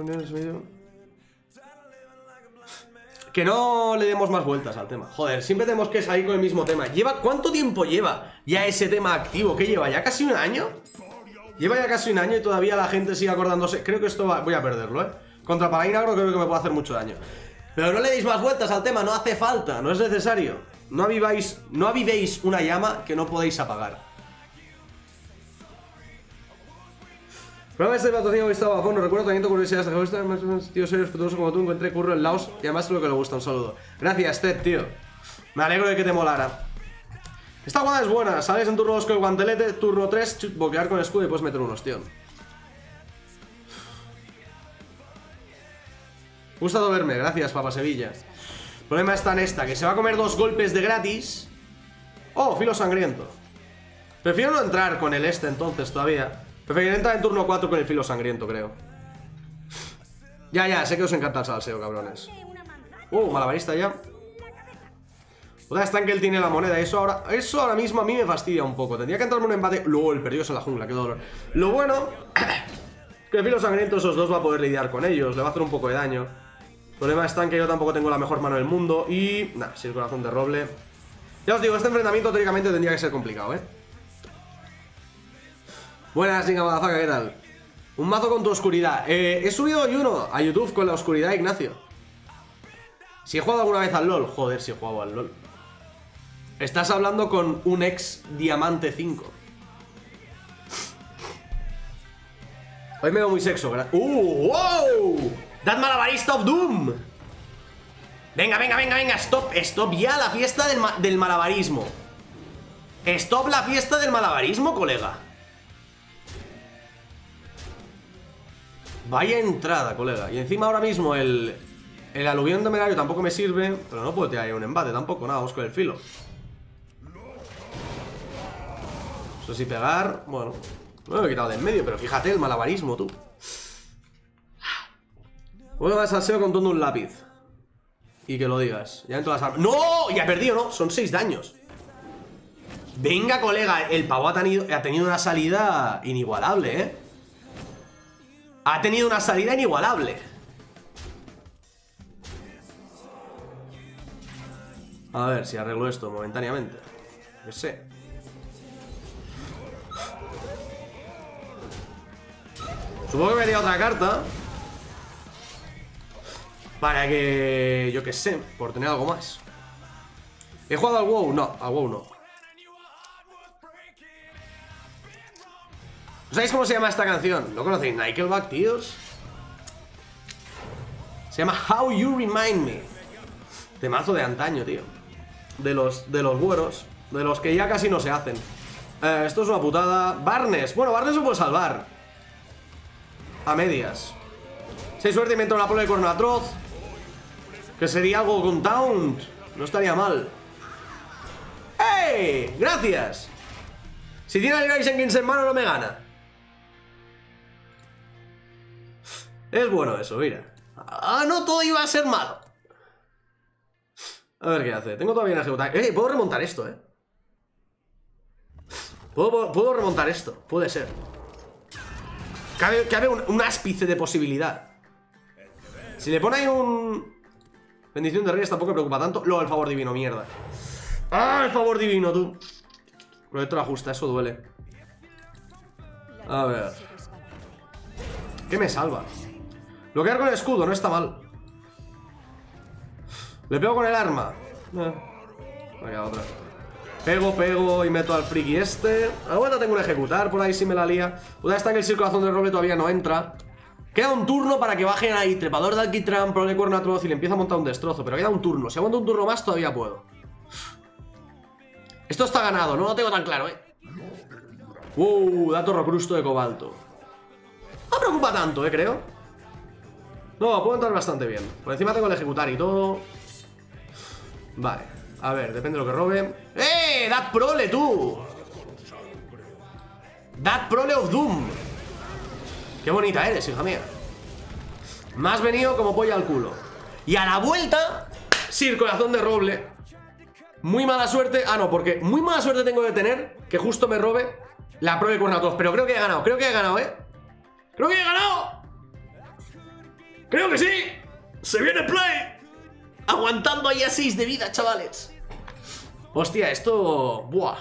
Que no le demos más vueltas al tema. Joder, siempre tenemos que salir con el mismo tema. ¿Cuánto tiempo lleva ya ese tema activo? ¿Qué lleva? ¿Ya casi un año? Lleva ya casi un año y todavía la gente sigue acordándose. Creo que esto voy a perderlo, Contra Paraínagro creo que me puede hacer mucho daño. Pero no le deis más vueltas al tema, no hace falta, no es necesario. No avivéis una llama que no podéis apagar. Programa este patrocinio que estaba a fondo, recuerdo también tu curiosidad de esta más tío serio respetuoso como tú, encontré curro en Laos y además es lo que le gusta, un saludo. Gracias, Ted, tío. Me alegro de que te molara. Esta guada es buena, sales en turno 2 con el guantelete, turno 3, bloquear con escudo y puedes meter un ostión. Gustado verme, gracias, Papa Sevilla. El problema está en esta, que se va a comer 2 golpes de gratis. Oh, filo sangriento. Prefiero no entrar con el entonces todavía. Preferiría entrar en turno 4 con el filo sangriento, creo. Ya, sé que os encanta el salseo, cabrones. Malabarista ya. Otra está en que él tiene la moneda. Eso ahora mismo a mí me fastidia un poco. Tendría que entrarme un embate. LOL, perdidos en la jungla, qué dolor. Lo bueno que el filo sangriento esos dos va a poder lidiar con ellos. Le va a hacer un poco de daño. El problema está en que yo tampoco tengo la mejor mano del mundo. Y nada, si el Corazón de Roble. Ya os digo, este enfrentamiento teóricamente tendría que ser complicado, Buenas, Inga Madafaca, ¿qué tal? Un mazo con tu oscuridad. He subido hoy uno a YouTube con la oscuridad, Ignacio. Si he jugado alguna vez al LOL. Joder, si he jugado al LOL. Estás hablando con un ex Diamante 5. Hoy me veo muy sexo. ¡Wow! ¡That Malabarista of Doom! Venga, stop ya la fiesta del malabarismo. Stop la fiesta del malabarismo, colega. Vaya entrada, colega. Y encima ahora mismo el aluvión temerario tampoco me sirve. Pero no puedo tirar un embate tampoco. Nada, vamos con el filo. Eso sí, pegar. Bueno, no me he quitado de en medio. Pero fíjate el malabarismo, tú. Bueno, va a salseo con todo un lápiz. Y que lo digas. Ya en todas las armas. ¡No! Ya he perdido, ¿no? Son 6 daños. Venga, colega. El pavo ha tenido una salida inigualable, Ha tenido una salida inigualable. A ver si arreglo esto momentáneamente. No sé. Supongo que me haría otra carta para que... yo qué sé, por tener algo más. ¿He jugado al WoW? No, al WoW no. ¿Sabéis cómo se llama esta canción? ¿No conocéis Nickelback, tíos? Se llama How You Remind Me. Temazo de antaño, tío. De los buenos. De los que ya casi no se hacen. Esto es una putada. Barnes. Bueno, Barnes se puede salvar. A medias. Si hay suerte invento una prueba de Cuerno Atroz. Que sería algo con Taunt. No estaría mal. ¡Hey! ¡Gracias! Si tiene a Levi's en 15 en mano no me gana. Es bueno eso, mira. Ah, no todo iba a ser malo. A ver qué hace. Tengo todavía una ejecutar. Puedo remontar esto, Puedo remontar esto. Puede ser. Cabe un áspice de posibilidad. Si le pone ahí un... bendición de reyes tampoco me preocupa tanto. Luego el favor divino, mierda. ¡Ah, el favor divino, tú! Proyecto la justa, eso duele. A ver. ¿Qué me salva? Bloquear con el escudo, no está mal. Le pego con el arma. Vaya otra. Pego y meto al friki este. A la vuelta tengo un ejecutar, por ahí si me la lía. Una está en el circulación del roble, todavía no entra. Queda un turno para que bajen ahí trepador de alquitrán, prole cuerno atroz y le empieza a montar un destrozo. Pero queda un turno, si aguanto un turno más todavía puedo. Esto está ganado, no lo tengo tan claro, dato rocrusto de cobalto. No me preocupa tanto, creo. No, puedo entrar bastante bien. Por encima tengo el ejecutar y todo. Vale, a ver, depende de lo que robe. ¡That prole, tú! That prole of doom. Qué bonita eres, hija mía. Me has venido como polla al culo. Y a la vuelta, Sir Corazón de Roble. Muy mala suerte. Ah, no, porque muy mala suerte tengo de tener que justo me robe la prole cuernatos. Pero creo que he ganado, Creo que he ganado, ¡Creo que sí! ¡Se viene play! Aguantando ahí a 6 de vida, chavales. Hostia, esto... Buah.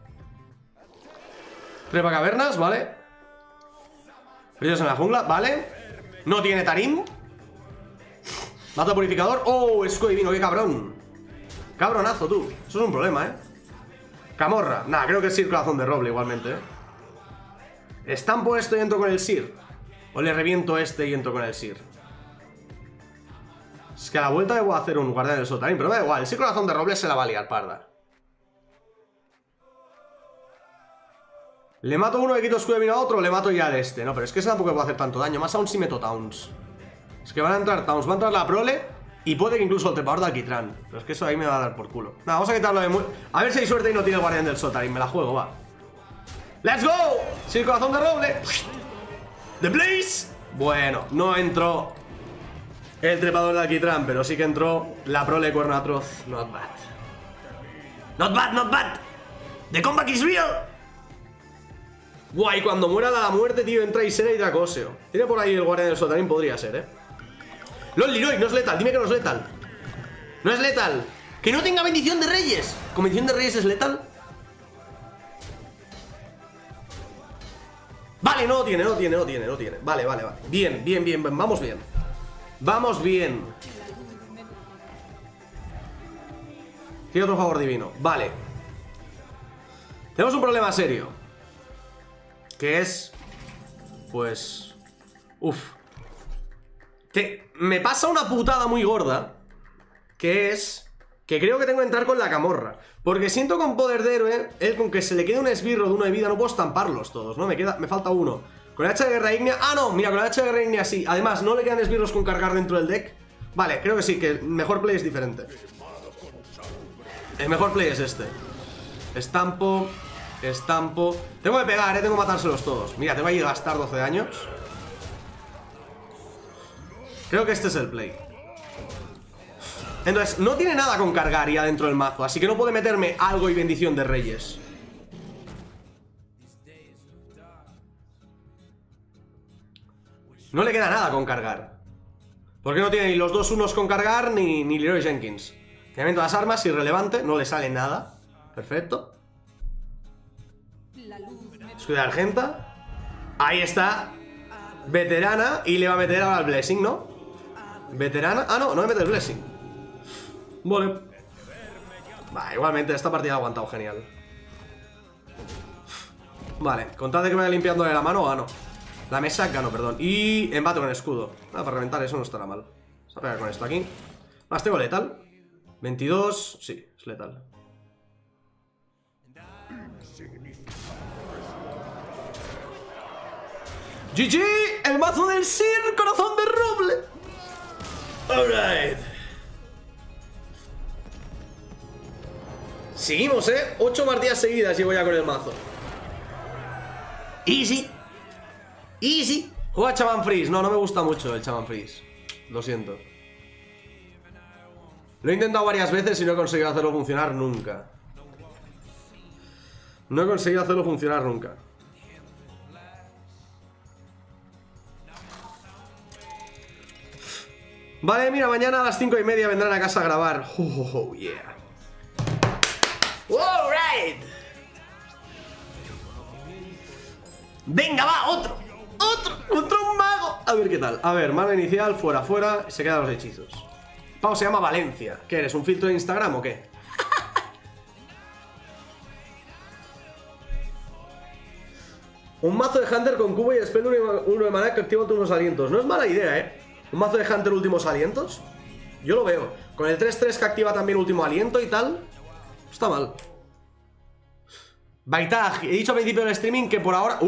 Trepa cavernas, vale. Brillos en la jungla, vale. No tiene Tarim. Mato purificador. ¡Oh, escudo divino! ¡Qué cabrón! Cabronazo, tú. Eso es un problema, Camorra. Nah, creo que es Sir Corazón de Roble igualmente, Estampo esto y entro con el Sir. O le reviento este y entro con el Sir. Es que a la vuelta me voy a hacer un guardián del Sotarín, pero me da igual, el Sir Corazón de Roble se la va a liar parda. Le mato uno, le quito escudo divino a otro, le mato ya al este. No, pero es que ese tampoco puede hacer tanto daño, más aún si meto Towns. Es que van a entrar Towns, va a entrar la prole y puede que incluso el trepador de alquitrán. Pero es que eso ahí me va a dar por culo. Nada, vamos a quitarlo de muy... A ver si hay suerte y no tiene el guardián del Sotarín, me la juego, va. ¡Let's go! Sir Corazón de Roble. ¡The Blaze! Bueno, no entró el trepador de alquitrán, pero sí que entró la prole cuerno atroz. Not bad. Not bad, not bad. The comeback is real. Guay, cuando muera la muerte, tío, entra Isera y Dracoseo. Tiene por ahí el guardián del Sotarín, podría ser, LOL, Leroy, no es letal, dime que no es letal. No es letal. Que no tenga bendición de reyes. ¿Con bendición de reyes es letal? Vale, no tiene. Vale. Bien, vamos bien. Vamos bien. Tiene otro favor divino, vale. Tenemos un problema serio. Que es... Pues... Me pasa una putada muy gorda. Que es... Que creo que tengo que entrar con la camorra. Porque siento con poder de héroe, él con que se le quede un esbirro de uno de vida, no puedo estamparlos todos, ¿no? Me falta uno. Con el hacha de guerra ígnea... Ah, no, mira, con el hacha de guerra ígnea sí. Además, no le quedan esbirros con cargar dentro del deck. Vale, creo que sí, que el mejor play es diferente. El mejor play es este. Estampo. Tengo que pegar, tengo que matárselos todos. Mira, tengo que gastar 12 años. Creo que este es el play. Entonces, no tiene nada con cargar ya dentro del mazo, así que no puede meterme algo y bendición de reyes. No le queda nada con cargar. Porque no tiene ni los 2-1s con cargar ni Leroy Jenkins. Tiramiento de las armas, irrelevante, no le sale nada. Perfecto. Escudo de Argenta. Ahí está. Veterana. Y le va a meter ahora el Blessing, ¿no? Veterana. Ah, no me mete el Blessing. Vale. Igualmente esta partida ha aguantado genial. Vale, contad de que me vaya limpiando de la mano, gano. La mesa gano, perdón. Y embate con escudo. Para reventar eso no estará mal. Vamos a pegar con esto aquí. Más tengo letal. 22, sí, es letal. GG, el mazo del Sir Corazón de Roble. Alright. Seguimos, 8 partidas seguidas llevo ya con el mazo. Easy. Juega Shaman Freeze. No me gusta mucho el Shaman Freeze. Lo siento. Lo he intentado varias veces y no he conseguido hacerlo funcionar nunca. Vale, mira, mañana a las 5:30 vendrán a casa a grabar. Oh, yeah. All right. Venga, va, otro mago. A ver qué tal. A ver, mana inicial, fuera, fuera. Se quedan los hechizos. Pau se llama Valencia. ¿Qué eres? ¿Un filtro de Instagram o qué? Un mazo de Hunter con cubo y spell uno de mana que activa todos los alientos. No es mala idea, Un mazo de Hunter últimos alientos. Yo lo veo. Con el 3-3 que activa también último aliento y tal. No está mal. Baitag, he dicho al principio del streaming que por ahora...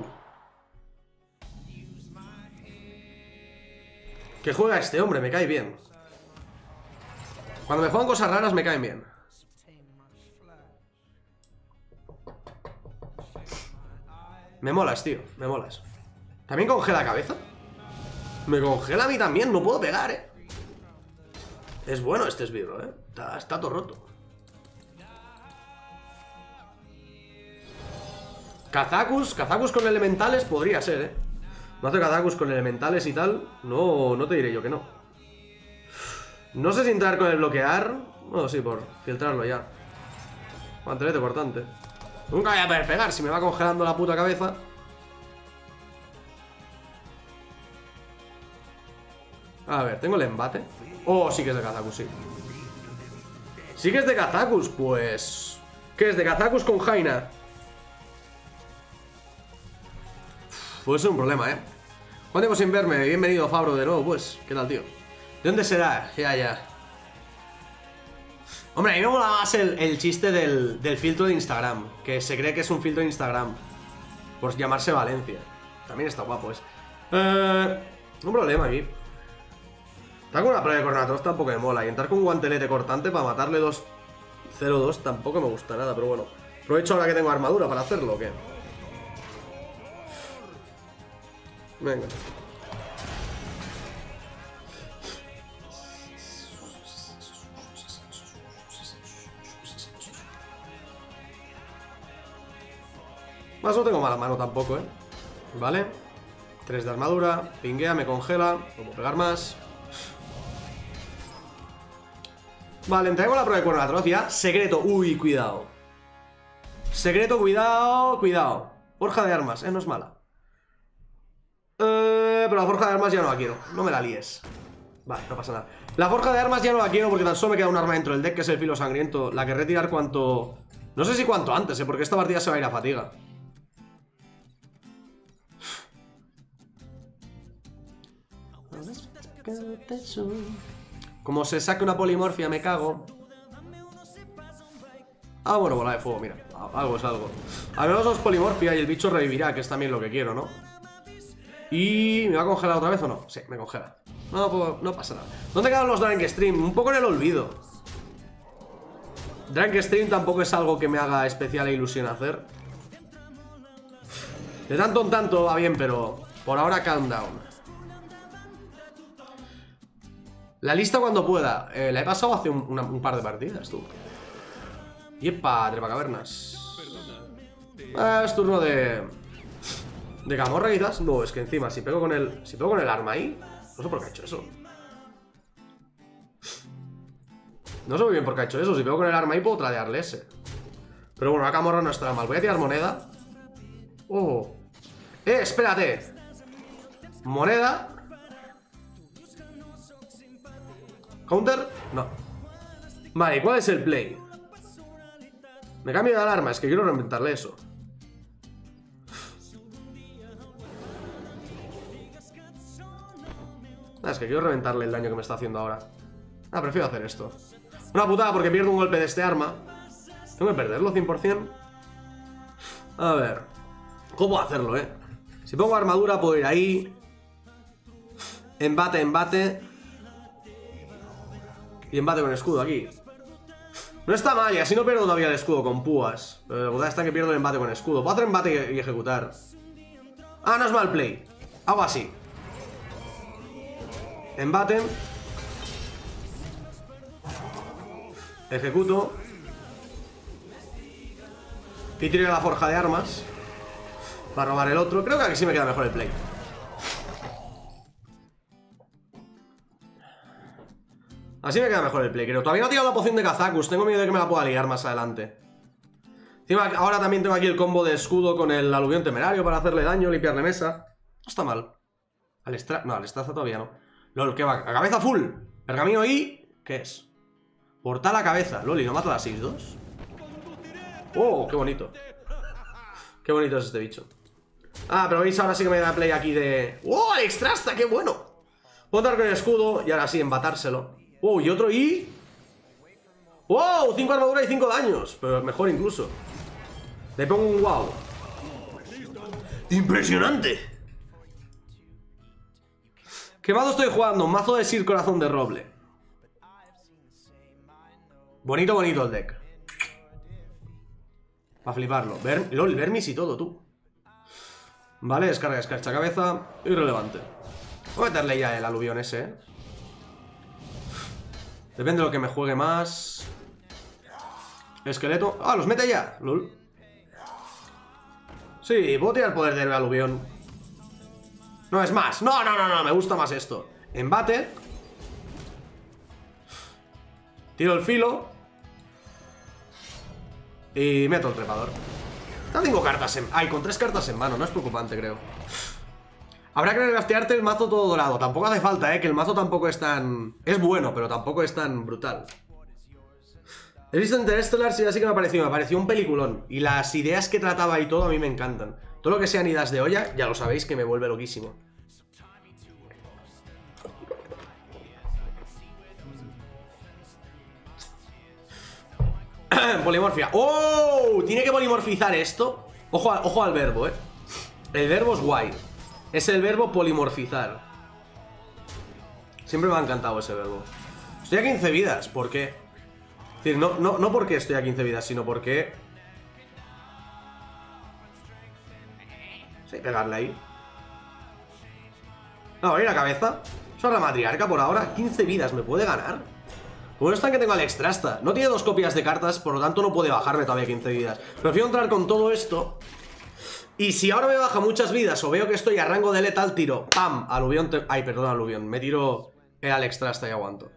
Que juega este hombre, me cae bien. Cuando me juegan cosas raras me caen bien. Me molas, tío, me molas. ¿También congela cabeza? Me congela a mí también, no puedo pegar, Es bueno este esbirro, Está todo roto. Kazakus con elementales podría ser, No hace Kazakus con elementales y tal. No te diré yo que no. No sé si entrar con el bloquear. No, sí, por filtrarlo ya. Guantelete cortante. Nunca voy a poder pegar si me va congelando la puta cabeza. A ver, tengo el embate. Oh, sí que es de Kazakus, sí. Sí que es de Kazakus, pues... ¿Qué es de Kazakus con Jaina? Puede ser un problema, ¿Cuánto tiempo sin verme? Bienvenido, Fabro, de nuevo, pues. ¿Qué tal, tío? ¿De dónde será? Ya. Hombre, a mí me mola más el chiste del filtro de Instagram. Que se cree que es un filtro de Instagram. Por llamarse Valencia. También está guapo, un problema aquí. Estar con una prueba de Cornatos tampoco me mola. Y entrar con un guantelete cortante para matarle 2-0-2 tampoco me gusta nada. Pero bueno, aprovecho ahora que tengo armadura para hacerlo, ¿o qué? Venga. Más no tengo mala mano tampoco, Vale. 3 de armadura. Pinguea, me congela. No puedo pegar más. Vale, entrego la prueba de cuerno atroz ya. Secreto. Uy, cuidado. Secreto, cuidado. Forja de armas, no es mala. Pero la forja de armas ya no la quiero. No me la líes. Vale, no pasa nada. La forja de armas ya no la quiero porque tan solo me queda un arma dentro del deck, que es el filo sangriento. La querré tirar cuanto... No sé si cuanto antes, porque esta partida se va a ir a fatiga. Como se saque una polimorfia, me cago. Ah, bueno, bola de fuego, mira. Algo es algo. Al menos dos polimorfia y el bicho revivirá, que es también lo que quiero, ¿no? ¿Y me va a congelar otra vez o no? Sí, me congela. No pasa nada. ¿Dónde quedan los Drunk Stream? Un poco en el olvido. Drunk Stream tampoco es algo que me haga especial ilusión hacer. De tanto en tanto va bien, pero por ahora calm down. La lista cuando pueda. La he pasado hace un par de partidas, tú. ¡Yepa! Trepacavernas. Es turno de Camorra quizás. No, es que encima si pego con el arma ahí. No sé por qué ha hecho eso. No sé muy bien por qué ha hecho eso. Si pego con el arma ahí puedo tradearle ese. Pero bueno, la Camorra no estará mal. Voy a tirar moneda. Oh. Espérate. Moneda. ¿Counter? No. Vale, ¿cuál es el play? Me cambio de alarma, es que quiero reventarle eso. Es que quiero reventarle el daño que me está haciendo ahora. Prefiero hacer esto. Una putada porque pierdo un golpe de este arma. Tengo que perderlo 100%. A ver. ¿Cómo puedo hacerlo, Si pongo armadura puedo ir ahí. Embate. Y embate con escudo aquí. No está mal, y así no pierdo todavía el escudo con púas. Pero la putada está que pierdo el embate con escudo. Puedo hacer embate y ejecutar. No es mal play. Hago así. Embate. Ejecuto. Y tiro la forja de armas para robar el otro. Creo que aquí sí me queda mejor el play. Así me queda mejor el play, creo. Todavía no he tirado la poción de Kazakus. Tengo miedo de que me la pueda liar más adelante. Encima, ahora también tengo aquí el combo de escudo con el aluvión temerario para hacerle daño, limpiarle mesa. No está mal. No, al estraza todavía no. LOL, ¿qué va? ¿A cabeza full? Pergamino y... ¿qué es? Portal a cabeza. LOL, ¿y no mata a la 6-2? ¡Oh, qué bonito! Qué bonito es este bicho. Ah, pero veis, ahora sí que me da play aquí de... ¡Oh, el extrasta! ¡Qué bueno! Puedo dar con el escudo y ahora sí, embatárselo. ¡Oh, y otro y... ¡wow! 5 armadura y 5 daños. Pero mejor incluso. Le pongo un wow. ¡Impresionante! ¿Qué mazo estoy jugando? Un mazo de Sir Corazón de Roble. Bonito, bonito el deck. Para fliparlo. LOL, Vermis y todo, tú. Vale, descarga, escarcha cabeza. Irrelevante. Voy a meterle ya el aluvión ese, ¿eh? Depende de lo que me juegue más. Esqueleto. ¡Ah, los mete ya! LOL. Sí, puedo tirar el poder del aluvión. No, es más. No, me gusta más esto. Embate. Tiro el filo. Y meto el trepador. Con 5 cartas en... ay, con 3 cartas en mano. No es preocupante, creo. Habrá que craftearte el mazo todo dorado. Tampoco hace falta, que el mazo tampoco es tan... es bueno, pero tampoco es tan brutal. He visto Interstellar, sí, así que me pareció un peliculón. Y las ideas que trataba y todo a mí me encantan. Todo lo que sean idas de olla, ya lo sabéis que me vuelve loquísimo. Polimorfia. ¡Oh! Tiene que polimorfizar esto. Ojo al verbo, El verbo es guay. Es el verbo polimorfizar. Siempre me ha encantado ese verbo. Estoy a 15 vidas, ¿por qué? Es decir, no porque estoy a 15 vidas, sino porque... sí, pegarle ahí. No, voy a ir a cabeza. Eso es la matriarca por ahora. 15 vidas, ¿me puede ganar? Bueno, está que tengo al extrasta. No tiene 2 copias de cartas, por lo tanto no puede bajarme todavía 15 vidas. Prefiero entrar con todo esto. Y si ahora me baja muchas vidas o veo que estoy a rango de letal, tiro. ¡Pam! Aluvión. Ay, perdón, aluvión. Me tiro el al extrasta y aguanto.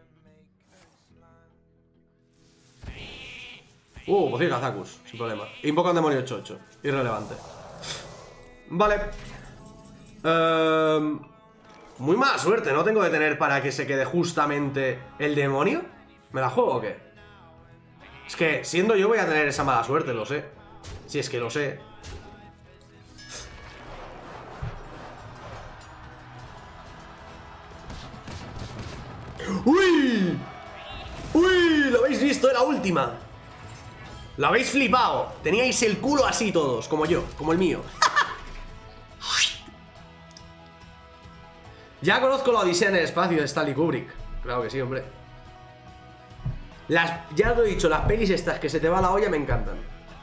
Poción de Kazakus, sin problema. Invoca un demonio 8-8. Irrelevante. Vale. Muy mala suerte, ¿no? Tengo que tener para que se quede justamente el demonio. ¿Me la juego o qué? Es que siendo yo voy a tener esa mala suerte, lo sé. Si es que lo sé. ¡Uy! ¡Uy! ¿Lo habéis visto? Era la última. Lo habéis flipado. Teníais el culo así todos, como yo, como el mío. Ya conozco la Odisea en el espacio de Stanley Kubrick. Claro que sí, hombre. Ya lo he dicho, las pelis estas que se te va la olla me encantan.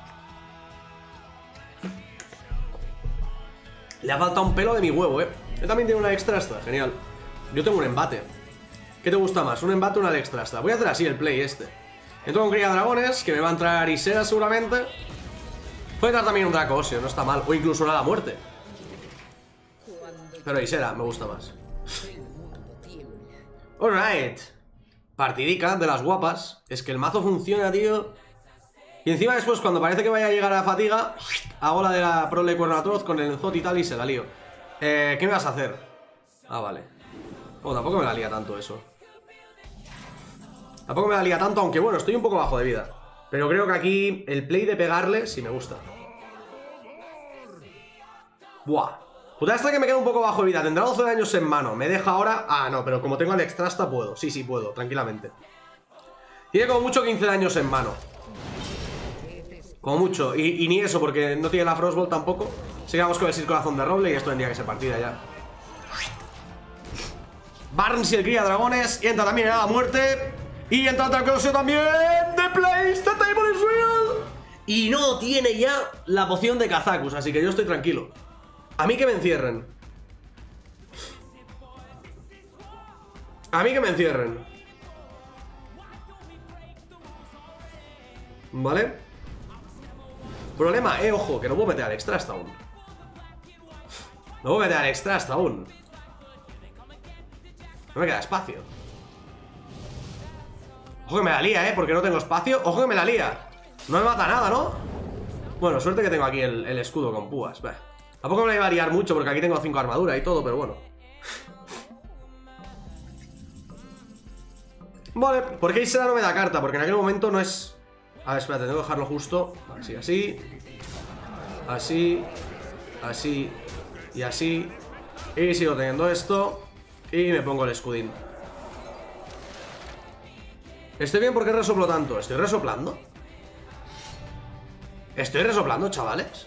Le ha faltado un pelo de mi huevo, Él también tiene una extrasta, genial. Yo tengo un embate. ¿Qué te gusta más? ¿Un embate o una extrasta? Voy a hacer así el play este. Entro con Cría Dragones, que me va a entrar Isera seguramente. Puede entrar también un Draco Óseo, no está mal. O incluso una La Muerte. Pero Isera me gusta más. Alright. Partidica de las guapas. Es que el mazo funciona, tío. Y encima después, cuando parece que vaya a llegar a fatiga, hago la de la prole cuerno atroz con el Enzot y tal y se la lío. ¿Qué me vas a hacer? Ah, vale. Oh, tampoco me la lía tanto eso. Tampoco me la lía tanto, aunque bueno, estoy un poco bajo de vida. Pero creo que aquí el play de pegarle sí me gusta. Buah. Puta, esta que me queda un poco bajo de vida. Tendrá 12 daños en mano. Me deja ahora... ah, no, pero como tengo el extrasta puedo. Sí, puedo, tranquilamente. Tiene como mucho 15 daños en mano. Como mucho. Y ni eso, porque no tiene la Frostbolt tampoco. Sigamos con el Sir Corazón de Roble y esto tendría que ser partida ya. Barnes y el Cría Dragones. Y entra también a la muerte. Y entra el Draco también. The place, the table is real. Y no tiene ya la poción de Kazakus, así que yo estoy tranquilo. A mí que me encierren. A mí que me encierren. ¿Vale? Problema, ojo, que no puedo meter al extra hasta aún. No puedo meter al extra hasta aún. No me queda espacio. Ojo que me la lía, porque no tengo espacio. Ojo que me la lía. No me mata nada, ¿no? Bueno, suerte que tengo aquí el escudo con púas. Bah. Tampoco me la iba a liar mucho porque aquí tengo 5 armadura y todo, pero bueno. Vale, ¿por qué Isera no me da carta? Porque en aquel momento no es... A ver, espérate, tengo que dejarlo justo. Así, así. Así. Así. Y así. Y sigo teniendo esto. Y me pongo el escudín. Estoy bien porque resoplo tanto. ¿Estoy resoplando? ¿Estoy resoplando, chavales?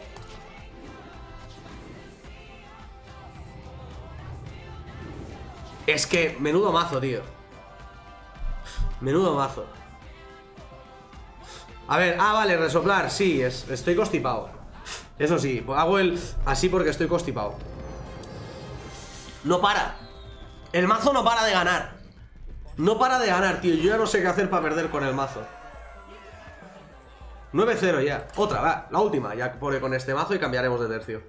Es que menudo mazo, tío. Menudo mazo. A ver, vale, resoplar, sí, estoy constipado. Eso sí, hago el así porque estoy constipado. No para. El mazo no para de ganar. No para de ganar, tío. Yo ya no sé qué hacer para perder con el mazo. 9-0 ya. Otra, va, la última. Ya pone con este mazo y cambiaremos de tercio.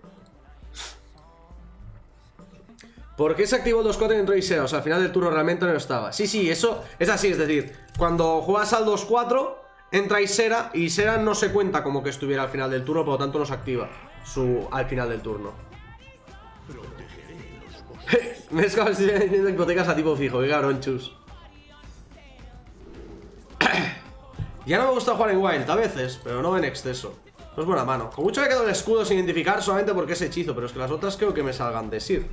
¿Por qué se activó el 2-4 y entró Isera? O sea, al final del turno realmente no estaba. Sí, eso es así, es decir, cuando juegas al 2-4, entra Isera y Isera no se cuenta como que estuviera al final del turno, por lo tanto no se activa al final del turno. Me es como si estoy vendiendo hipotecas a tipo fijo, qué cabrón, chus. Ya no me gusta jugar en Wild a veces, pero no en exceso. No es buena mano. Con mucho me quedo el escudo sin identificar solamente porque es hechizo, pero es que las otras creo que me salgan de Sir.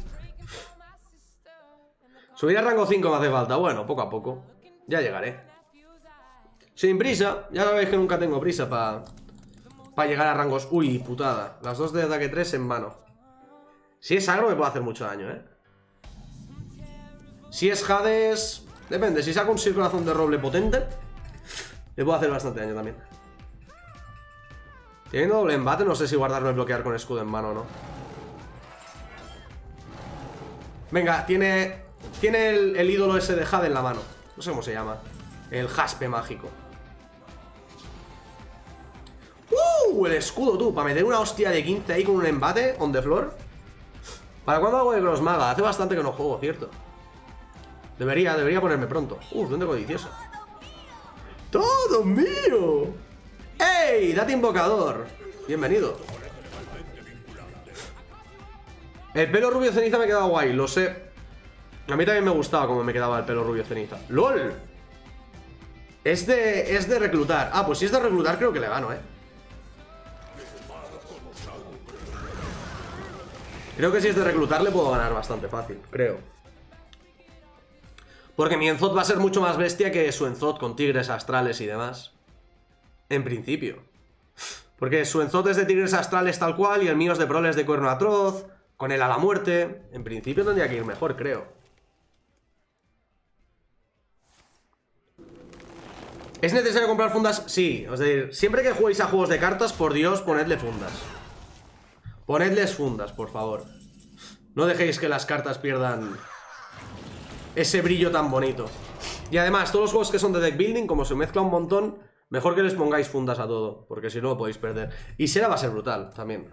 Subir a rango 5 me hace falta. Bueno, poco a poco. Ya llegaré. Sin prisa. Ya sabéis que nunca tengo prisa para llegar a rangos. Uy, putada. Las 2 de ataque 3 en mano. Si es agro me puede hacer mucho daño, Si es Hades... Depende, si saco un circulación de roble potente, le puedo hacer bastante daño también. Teniendo doble embate, no sé si guardarme y bloquear con escudo en mano o no. Venga, tiene el ídolo ese de Jade en la mano. No sé cómo se llama. El jaspe mágico. El escudo, tú. Para meter una hostia de 15 ahí con un embate on the floor. ¿Para cuándo hago de Cross Maga? Hace bastante que no juego, ¿cierto? Debería ponerme pronto. Duende codicioso. ¡Todo mío! ¡Ey! Date invocador. Bienvenido. El pelo rubio ceniza me quedaba guay, lo sé. A mí también me gustaba cómo me quedaba el pelo rubio ceniza. ¡Lol! Es de reclutar. Pues si es de reclutar creo que le gano, Creo que si es de reclutar le puedo ganar bastante fácil, creo. Porque mi Enzot va a ser mucho más bestia que su Enzot con tigres astrales y demás. En principio. Porque su Enzot es de tigres astrales tal cual y el mío es de proles de cuerno atroz, con él a la muerte. En principio tendría que ir mejor, creo. ¿Es necesario comprar fundas? Sí, es decir, siempre que juguéis a juegos de cartas, por Dios, ponedle fundas. Ponedles fundas, por favor. No dejéis que las cartas pierdan ese brillo tan bonito. Y además, todos los juegos que son de deck building, como se mezcla un montón, mejor que les pongáis fundas a todo, porque si no lo podéis perder. Y Isera va a ser brutal, también.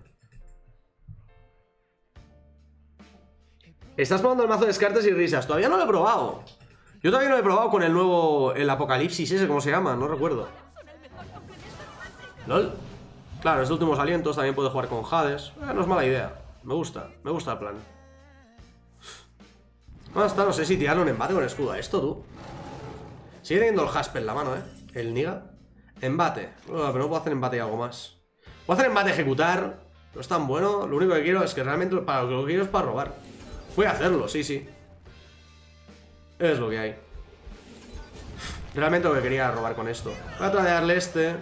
Estás probando el mazo de descartes y risas. Todavía no lo he probado. Yo todavía no lo he probado con el nuevo... El Apocalipsis ese, ¿cómo se llama? No recuerdo. ¿Lol? Claro, es de últimos alientos. También puedo jugar con Hades. No es mala idea. Me gusta el plan. Hasta no sé si tirarle un embate con escudo a esto, tú. Sigue teniendo el Jaspe en la mano, El Niga. Embate. Pero no puedo hacer embate y algo más. Puedo hacer embate ejecutar. No es tan bueno. Lo único que quiero es que realmente lo que quiero es para robar. Voy a hacerlo, sí. Es lo que hay. Realmente lo que quería era robar con esto. Voy a tradearle este.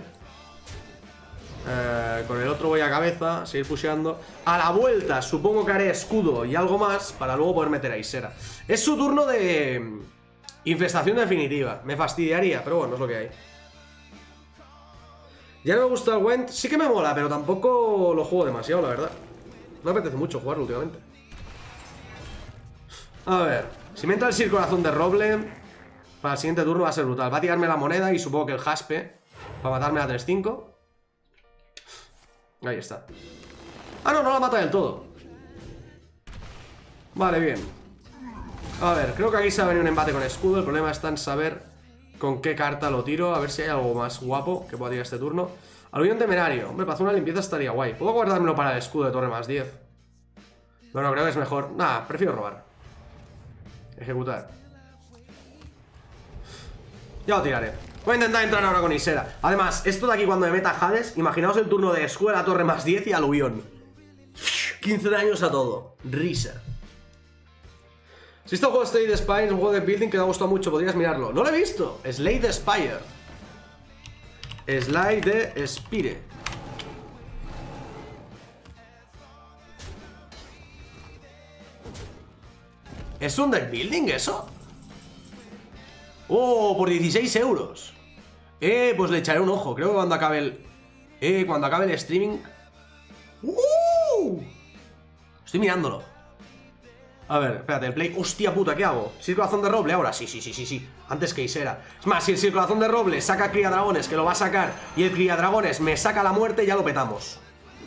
Con el otro voy a cabeza. Seguir pusheando. A la vuelta supongo que haré escudo y algo más para luego poder meter a Isera. Es su turno de infestación definitiva. Me fastidiaría, pero bueno, es lo que hay. Ya no me gusta el Went. Sí que me mola, pero tampoco lo juego demasiado, la verdad. No me apetece mucho jugarlo últimamente. A ver, si me entra el circulación de roble, para el siguiente turno va a ser brutal. Va a tirarme la moneda y supongo que el jaspe para matarme a 3-5. Ahí está. No la mata del todo. Vale, bien. A ver, creo que aquí se va a venir un embate con escudo. El problema está en saber ¿Con qué carta lo tiro? A ver si hay algo más guapo que pueda tirar este turno. Aluvión temerario. Hombre, para hacer una limpieza estaría guay. ¿Puedo guardármelo para el escudo de torre más 10? Bueno, creo que es mejor. Nah, prefiero robar. Ejecutar. Ya lo tiraré. Voy a intentar entrar ahora con Isera. Además, esto de aquí cuando me meta Hades, imaginaos el turno de escuela, torre más 10 y aluvión. 15 daños a todo. Risa. Si este juego Slay the Spire es un juego de building que me ha gustado mucho, podrías mirarlo. No lo he visto. Slay the Spire. Slay the Spire. ¿Es un deck building eso? Oh, por 16 euros. Pues le echaré un ojo. Creo que cuando acabe el... cuando acabe el streaming... Estoy mirándolo. A ver, espérate, el play... Hostia puta, ¿qué hago? ¿Circulación de roble ahora? Sí. Antes que Isera. Es más, si el circulación de roble saca criadragones, que lo va a sacar, y el criadragones me saca la muerte, ya lo petamos.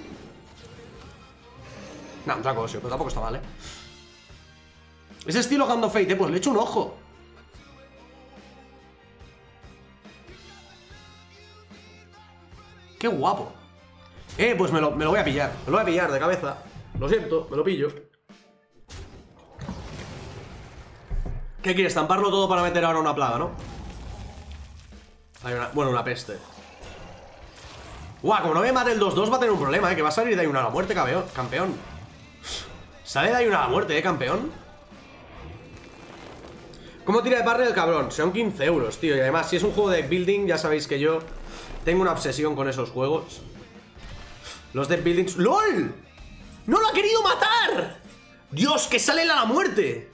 No, un Dracosio, pero tampoco está mal, Ese estilo Hand of Fate, pues le echo un ojo. ¡Qué guapo! Pues me lo voy a pillar. Me lo voy a pillar de cabeza. Lo siento, me lo pillo. ¿Qué quieres? ¿Estamparlo todo para meter ahora una plaga, no? Hay una... Bueno, una peste. Guau, como no me mate el 2-2 va a tener un problema, que va a salir de ahí una a la muerte, campeón. Sale de ahí una a la muerte, campeón. ¿Cómo tira de partner el cabrón? Son 15 euros, tío. Y además, si es un juego de building, ya sabéis que yo tengo una obsesión con esos juegos. Los deck buildings... ¡LOL! ¡No lo ha querido matar! ¡Dios, que sale a la muerte!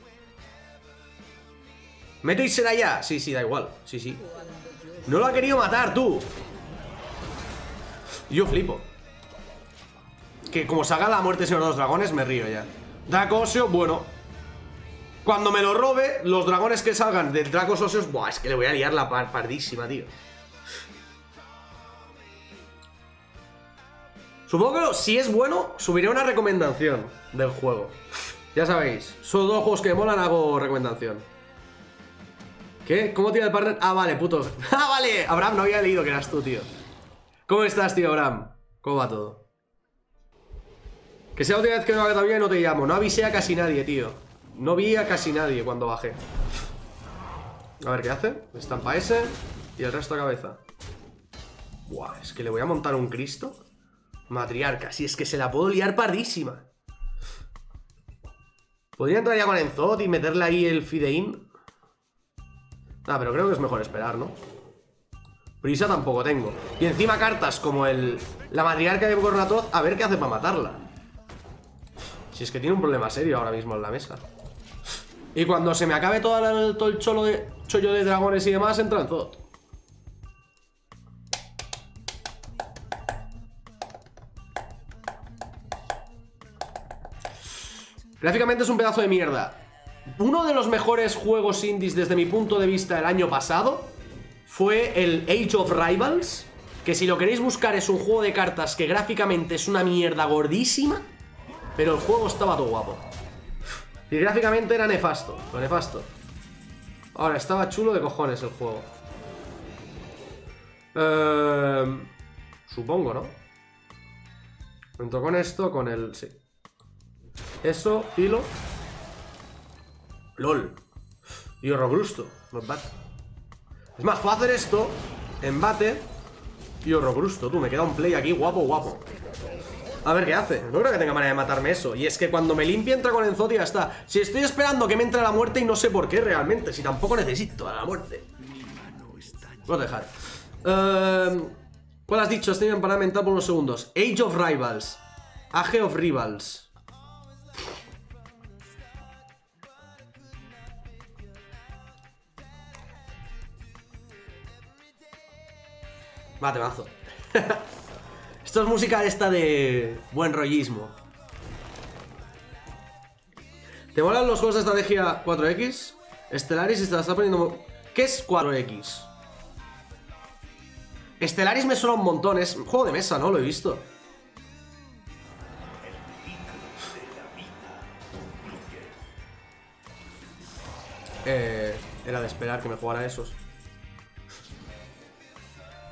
¿Meto y será ya? Sí, da igual. Sí. No lo ha querido matar, tú. Yo flipo. Que como salga la muerte señor de los dragones, me río ya. Dracosio, bueno. Cuando me lo robe, los dragones que salgan del Dracos Óseos... Buah, es que le voy a liar la pardísima, tío. Supongo que si es bueno, subiré una recomendación del juego. Ya sabéis, son dos juegos que me molan, hago recomendación. ¿Qué? ¿Cómo tira el partner? Ah, vale, puto. Ah, vale, Abraham, no había leído que eras tú, tío. ¿Cómo estás, tío, Abraham? ¿Cómo va todo? Que sea la última vez que no haga todavía y no te llamo. No avisé a casi nadie, tío. No vi a casi nadie cuando bajé. A ver qué hace. Estampa ese y el resto a cabeza. Buah, es que le voy a montar un Cristo. Matriarca, si es que se la puedo liar pardísima. Podría entrar ya con Enzot y meterle ahí el Fideín. Ah, pero creo que es mejor esperar, ¿no? Prisa tampoco tengo. Y encima cartas como la matriarca de Gornatoz, a ver qué hace para matarla. Si es que tiene un problema serio ahora mismo en la mesa. Y cuando se me acabe todo el chollo de dragones y demás, entra Enzot. Gráficamente es un pedazo de mierda. Uno de los mejores juegos indies desde mi punto de vista el año pasado fue el Age of Rivals, que si lo queréis buscar es un juego de cartas que gráficamente es una mierda gordísima, pero el juego estaba todo guapo. Y gráficamente era nefasto, lo nefasto. Ahora, estaba chulo de cojones el juego. Supongo, ¿no? Entro con esto, con el... sí. Eso, filo. LOL. Y Orrobrusto. Not bad. Es más, puedo hacer esto. Embate. Y Orrobrusto. Tú, me queda un play aquí guapo, guapo. A ver qué hace. No creo que tenga manera de matarme eso. Y es que cuando me limpie entra con Enzot y ya está. Si estoy esperando que me entre a la muerte y no sé por qué realmente. Si tampoco necesito a la muerte. Voy a dejar. ¿Cuál has dicho? Estoy en parada mental por unos segundos. Age of Rivals. Age of Rivals. Mate mazo. Esto es música esta de buen rollismo. ¿Te molan los juegos de estrategia 4X? Stellaris y te la está poniendo... ¿Qué es 4X? Stellaris me suena un montón. Es un juego de mesa, ¿no? Lo he visto. Era de esperar que me jugara esos.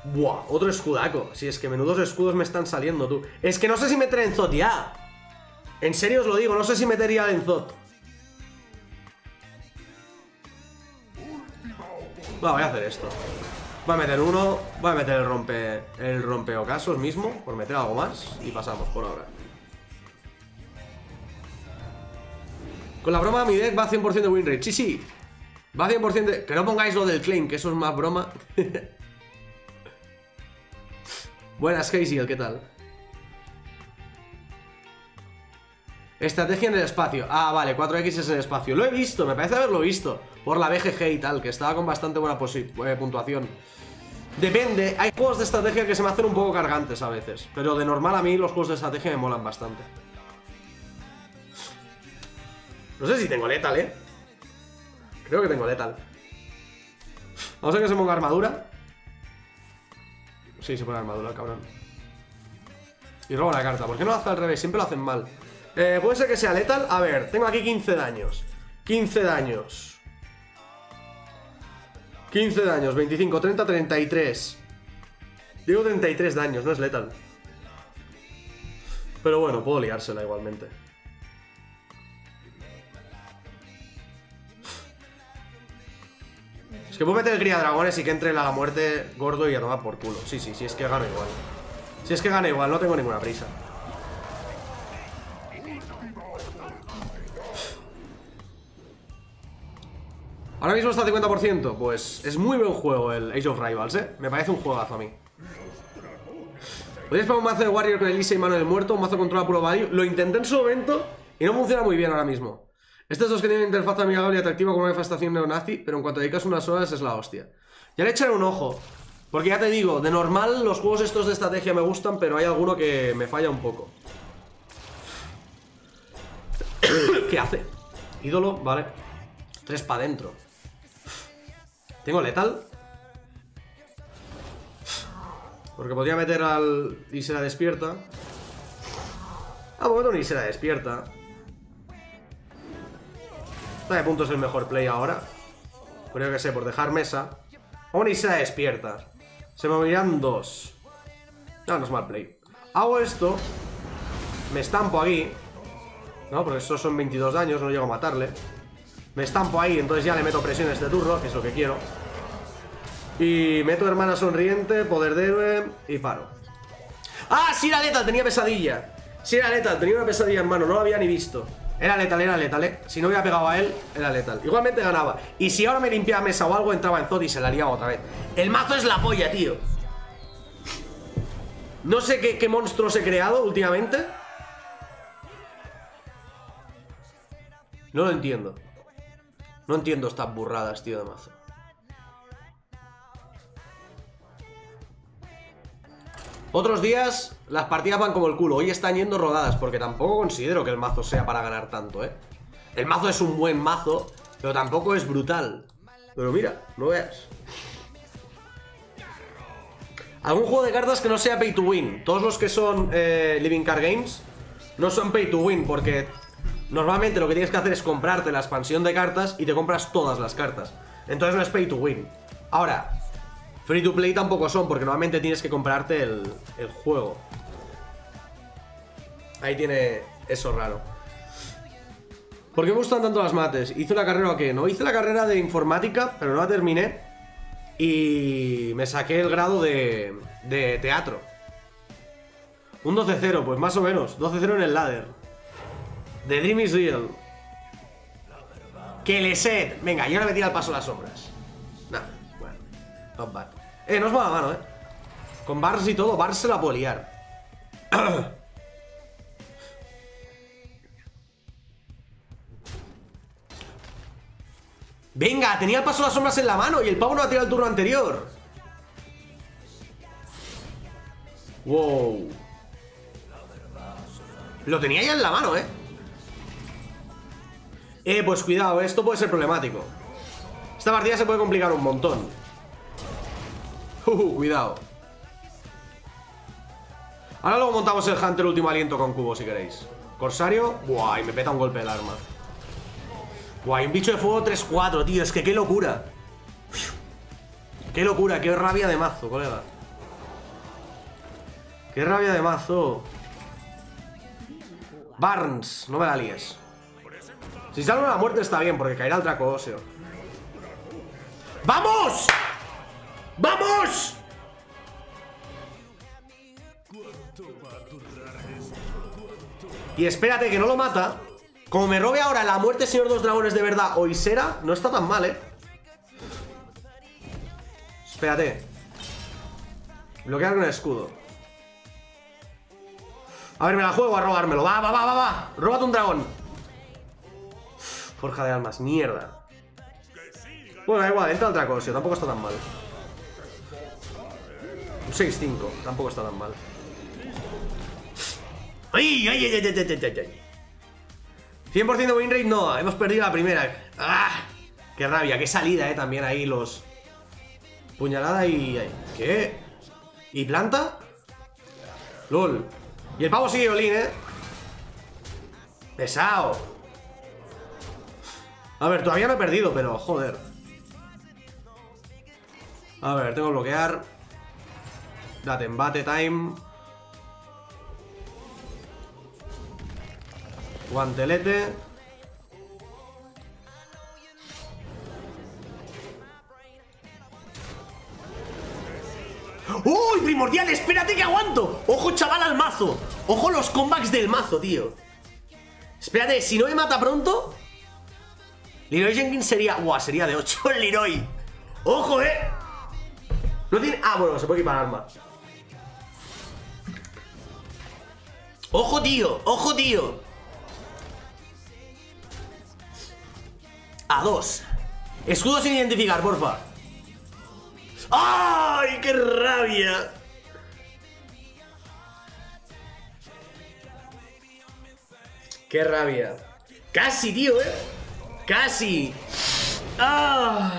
Buah, otro escudaco. Si es que menudos escudos me están saliendo, tú. Es que no sé si meter Enzot ya. En serio os lo digo, no sé si metería el Enzot. Voy a hacer esto. Voy a meter uno. Voy a meter el rompeocasos mismo. Por meter algo más. Y pasamos por ahora. Con la broma mi deck va a 100% de win rate. Sí, sí. Va a 100% de... Que no pongáis lo del claim, que eso es más broma. Buenas, Hazel, ¿qué tal? Estrategia en el espacio. Ah, vale, 4X es en el espacio. Lo he visto, me parece haberlo visto. Por la BGG y tal, que estaba con bastante buena puntuación. Depende, hay juegos de estrategia que se me hacen un poco cargantes a veces. Pero de normal a mí los juegos de estrategia me molan bastante. No sé si tengo letal, ¿eh? Creo que tengo letal. Vamos a que se ponga armadura. Sí, se pone armadura, el cabrón. Y robo la carta. ¿Por qué no lo hace al revés? Siempre lo hacen mal. Puede ser que sea letal. A ver, tengo aquí 15 daños. 15 daños. 15 daños, 25, 30, 33. Digo 33 daños, no es letal. Pero bueno, puedo liársela igualmente. Es que puedo meter el cría dragones y que entre la muerte gordo y a tomar por culo. Sí, sí, sí, es que gano igual. Si es que gano igual, no tengo ninguna prisa. Ahora mismo está al 50%. Pues es muy buen juego el Age of Rivals, Me parece un juegazo a mí. Podrías poner un mazo de Warrior con Elise y Mano del Muerto, un mazo controla puro value. Lo intenté en su momento y no funciona muy bien ahora mismo. Estos dos que tienen interfaz amigable y atractiva con una infestación neonazi, pero en cuanto dedicas unas horas es la hostia. Ya le echaré un ojo. Porque ya te digo, de normal los juegos estos de estrategia me gustan, pero hay alguno que me falla un poco. ¿Qué hace? Ídolo, vale. 3 para adentro. Tengo letal. Porque podría meter al... y se la despierta. Ah, bueno, ni se la despierta. Está de puntos el mejor play ahora. Creo que sé, por dejar mesa. Aún y se la despierta. Se me morirán 2. No es mal play. Hago esto. Me estampo aquí. No, porque estos son 22 daños, no llego a matarle. Me estampo ahí, entonces ya le meto presión este turno, que es lo que quiero. Y meto hermana sonriente, poder de héroe y paro. ¡Ah! Sí era letal, tenía pesadilla. Sí era letal, tenía una pesadilla en mano, no lo había ni visto. Era letal, Si no hubiera pegado a él, era letal. Igualmente ganaba. Y si ahora me limpiaba mesa o algo, entraba en Zod y se la liaba otra vez. El mazo es la polla, tío. No sé qué monstruos he creado últimamente. No lo entiendo. No entiendo estas burradas, tío, de mazo. Otros días las partidas van como el culo. Hoy están yendo rodadas porque tampoco considero que el mazo sea para ganar tanto, El mazo es un buen mazo, pero tampoco es brutal. Pero mira, no veas. Algún juego de cartas que no sea pay to win. Todos los que son Living Card Games no son pay to win porque normalmente lo que tienes que hacer es comprarte la expansión de cartas y te compras todas las cartas. Entonces no es pay to win. Ahora, free to play tampoco son, porque normalmente tienes que comprarte el juego. Ahí tiene eso raro. ¿Por qué me gustan tanto las mates? ¿Hice una carrera o qué? No, hice la carrera de informática, pero no la terminé. Y me saqué el grado de teatro. Un 12-0, pues más o menos. 12-0 en el ladder. The Dream is Real. Que le set. Venga, y ahora me tira el paso a las sombras. Nah, bueno. Not bad. No es mala mano, Con Bars y todo, Bars se la puedo liar. Venga, tenía el paso a las sombras en la mano y el pavo no ha tirado el turno anterior. Wow. Lo tenía ya en la mano, pues cuidado, esto puede ser problemático. Esta partida se puede complicar un montón. Cuidado. Ahora luego montamos el Hunter último aliento con cubo si queréis. Corsario, buah, y me peta un golpe del arma. Buah, y un bicho de fuego 3-4, tío, es que qué locura. Qué locura, qué rabia de mazo, colega. Qué rabia de mazo. Barnes, no me la líes. Si salvo la muerte está bien, porque caerá el Draco Óseo. ¡Vamos! ¡Vamos! Y espérate, que no lo mata. Como me robe ahora la muerte señor dos dragones de verdad o Isera, no está tan mal, Espérate. Bloquear con el escudo. A ver, me la juego a robármelo. Va. Róbate un dragón. Forja de almas, mierda. Bueno, da igual, entra el Dracosio, tampoco está tan mal. Un 6-5, tampoco está tan mal. ¡Ay! 100% de win rate, no, hemos perdido la primera. ¡Ah! ¡Qué rabia! ¡Qué salida, también ahí los... Puñalada y... ¿Qué? ¿Y planta? ¡Lol! Y el pavo sigue Olin, ¡Pesado! A ver, todavía no he perdido, pero joder. A ver, tengo que bloquear. Date embate time. Guantelete. ¡Uy, primordial! ¡Espérate que aguanto! ¡Ojo, chaval, al mazo! ¡Ojo los comebacks del mazo, tío! Espérate, si no me mata pronto... Leroy Jenkins sería... ¡Buah! Sería de 8 el Leroy. ¡Ojo, No tiene... Ah, bueno, se puede equipar arma. ¡Ojo, tío! ¡Ojo, tío! A 2. Escudo sin identificar, porfa. ¡Ay, qué rabia! ¡Qué rabia! ¡Casi, tío, ¡Casi! ¡Ah!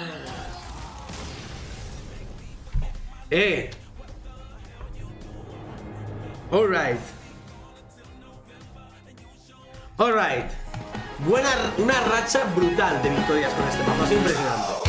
Alright. Alright. Una racha brutal de victorias con este mazo. Ha sido impresionante.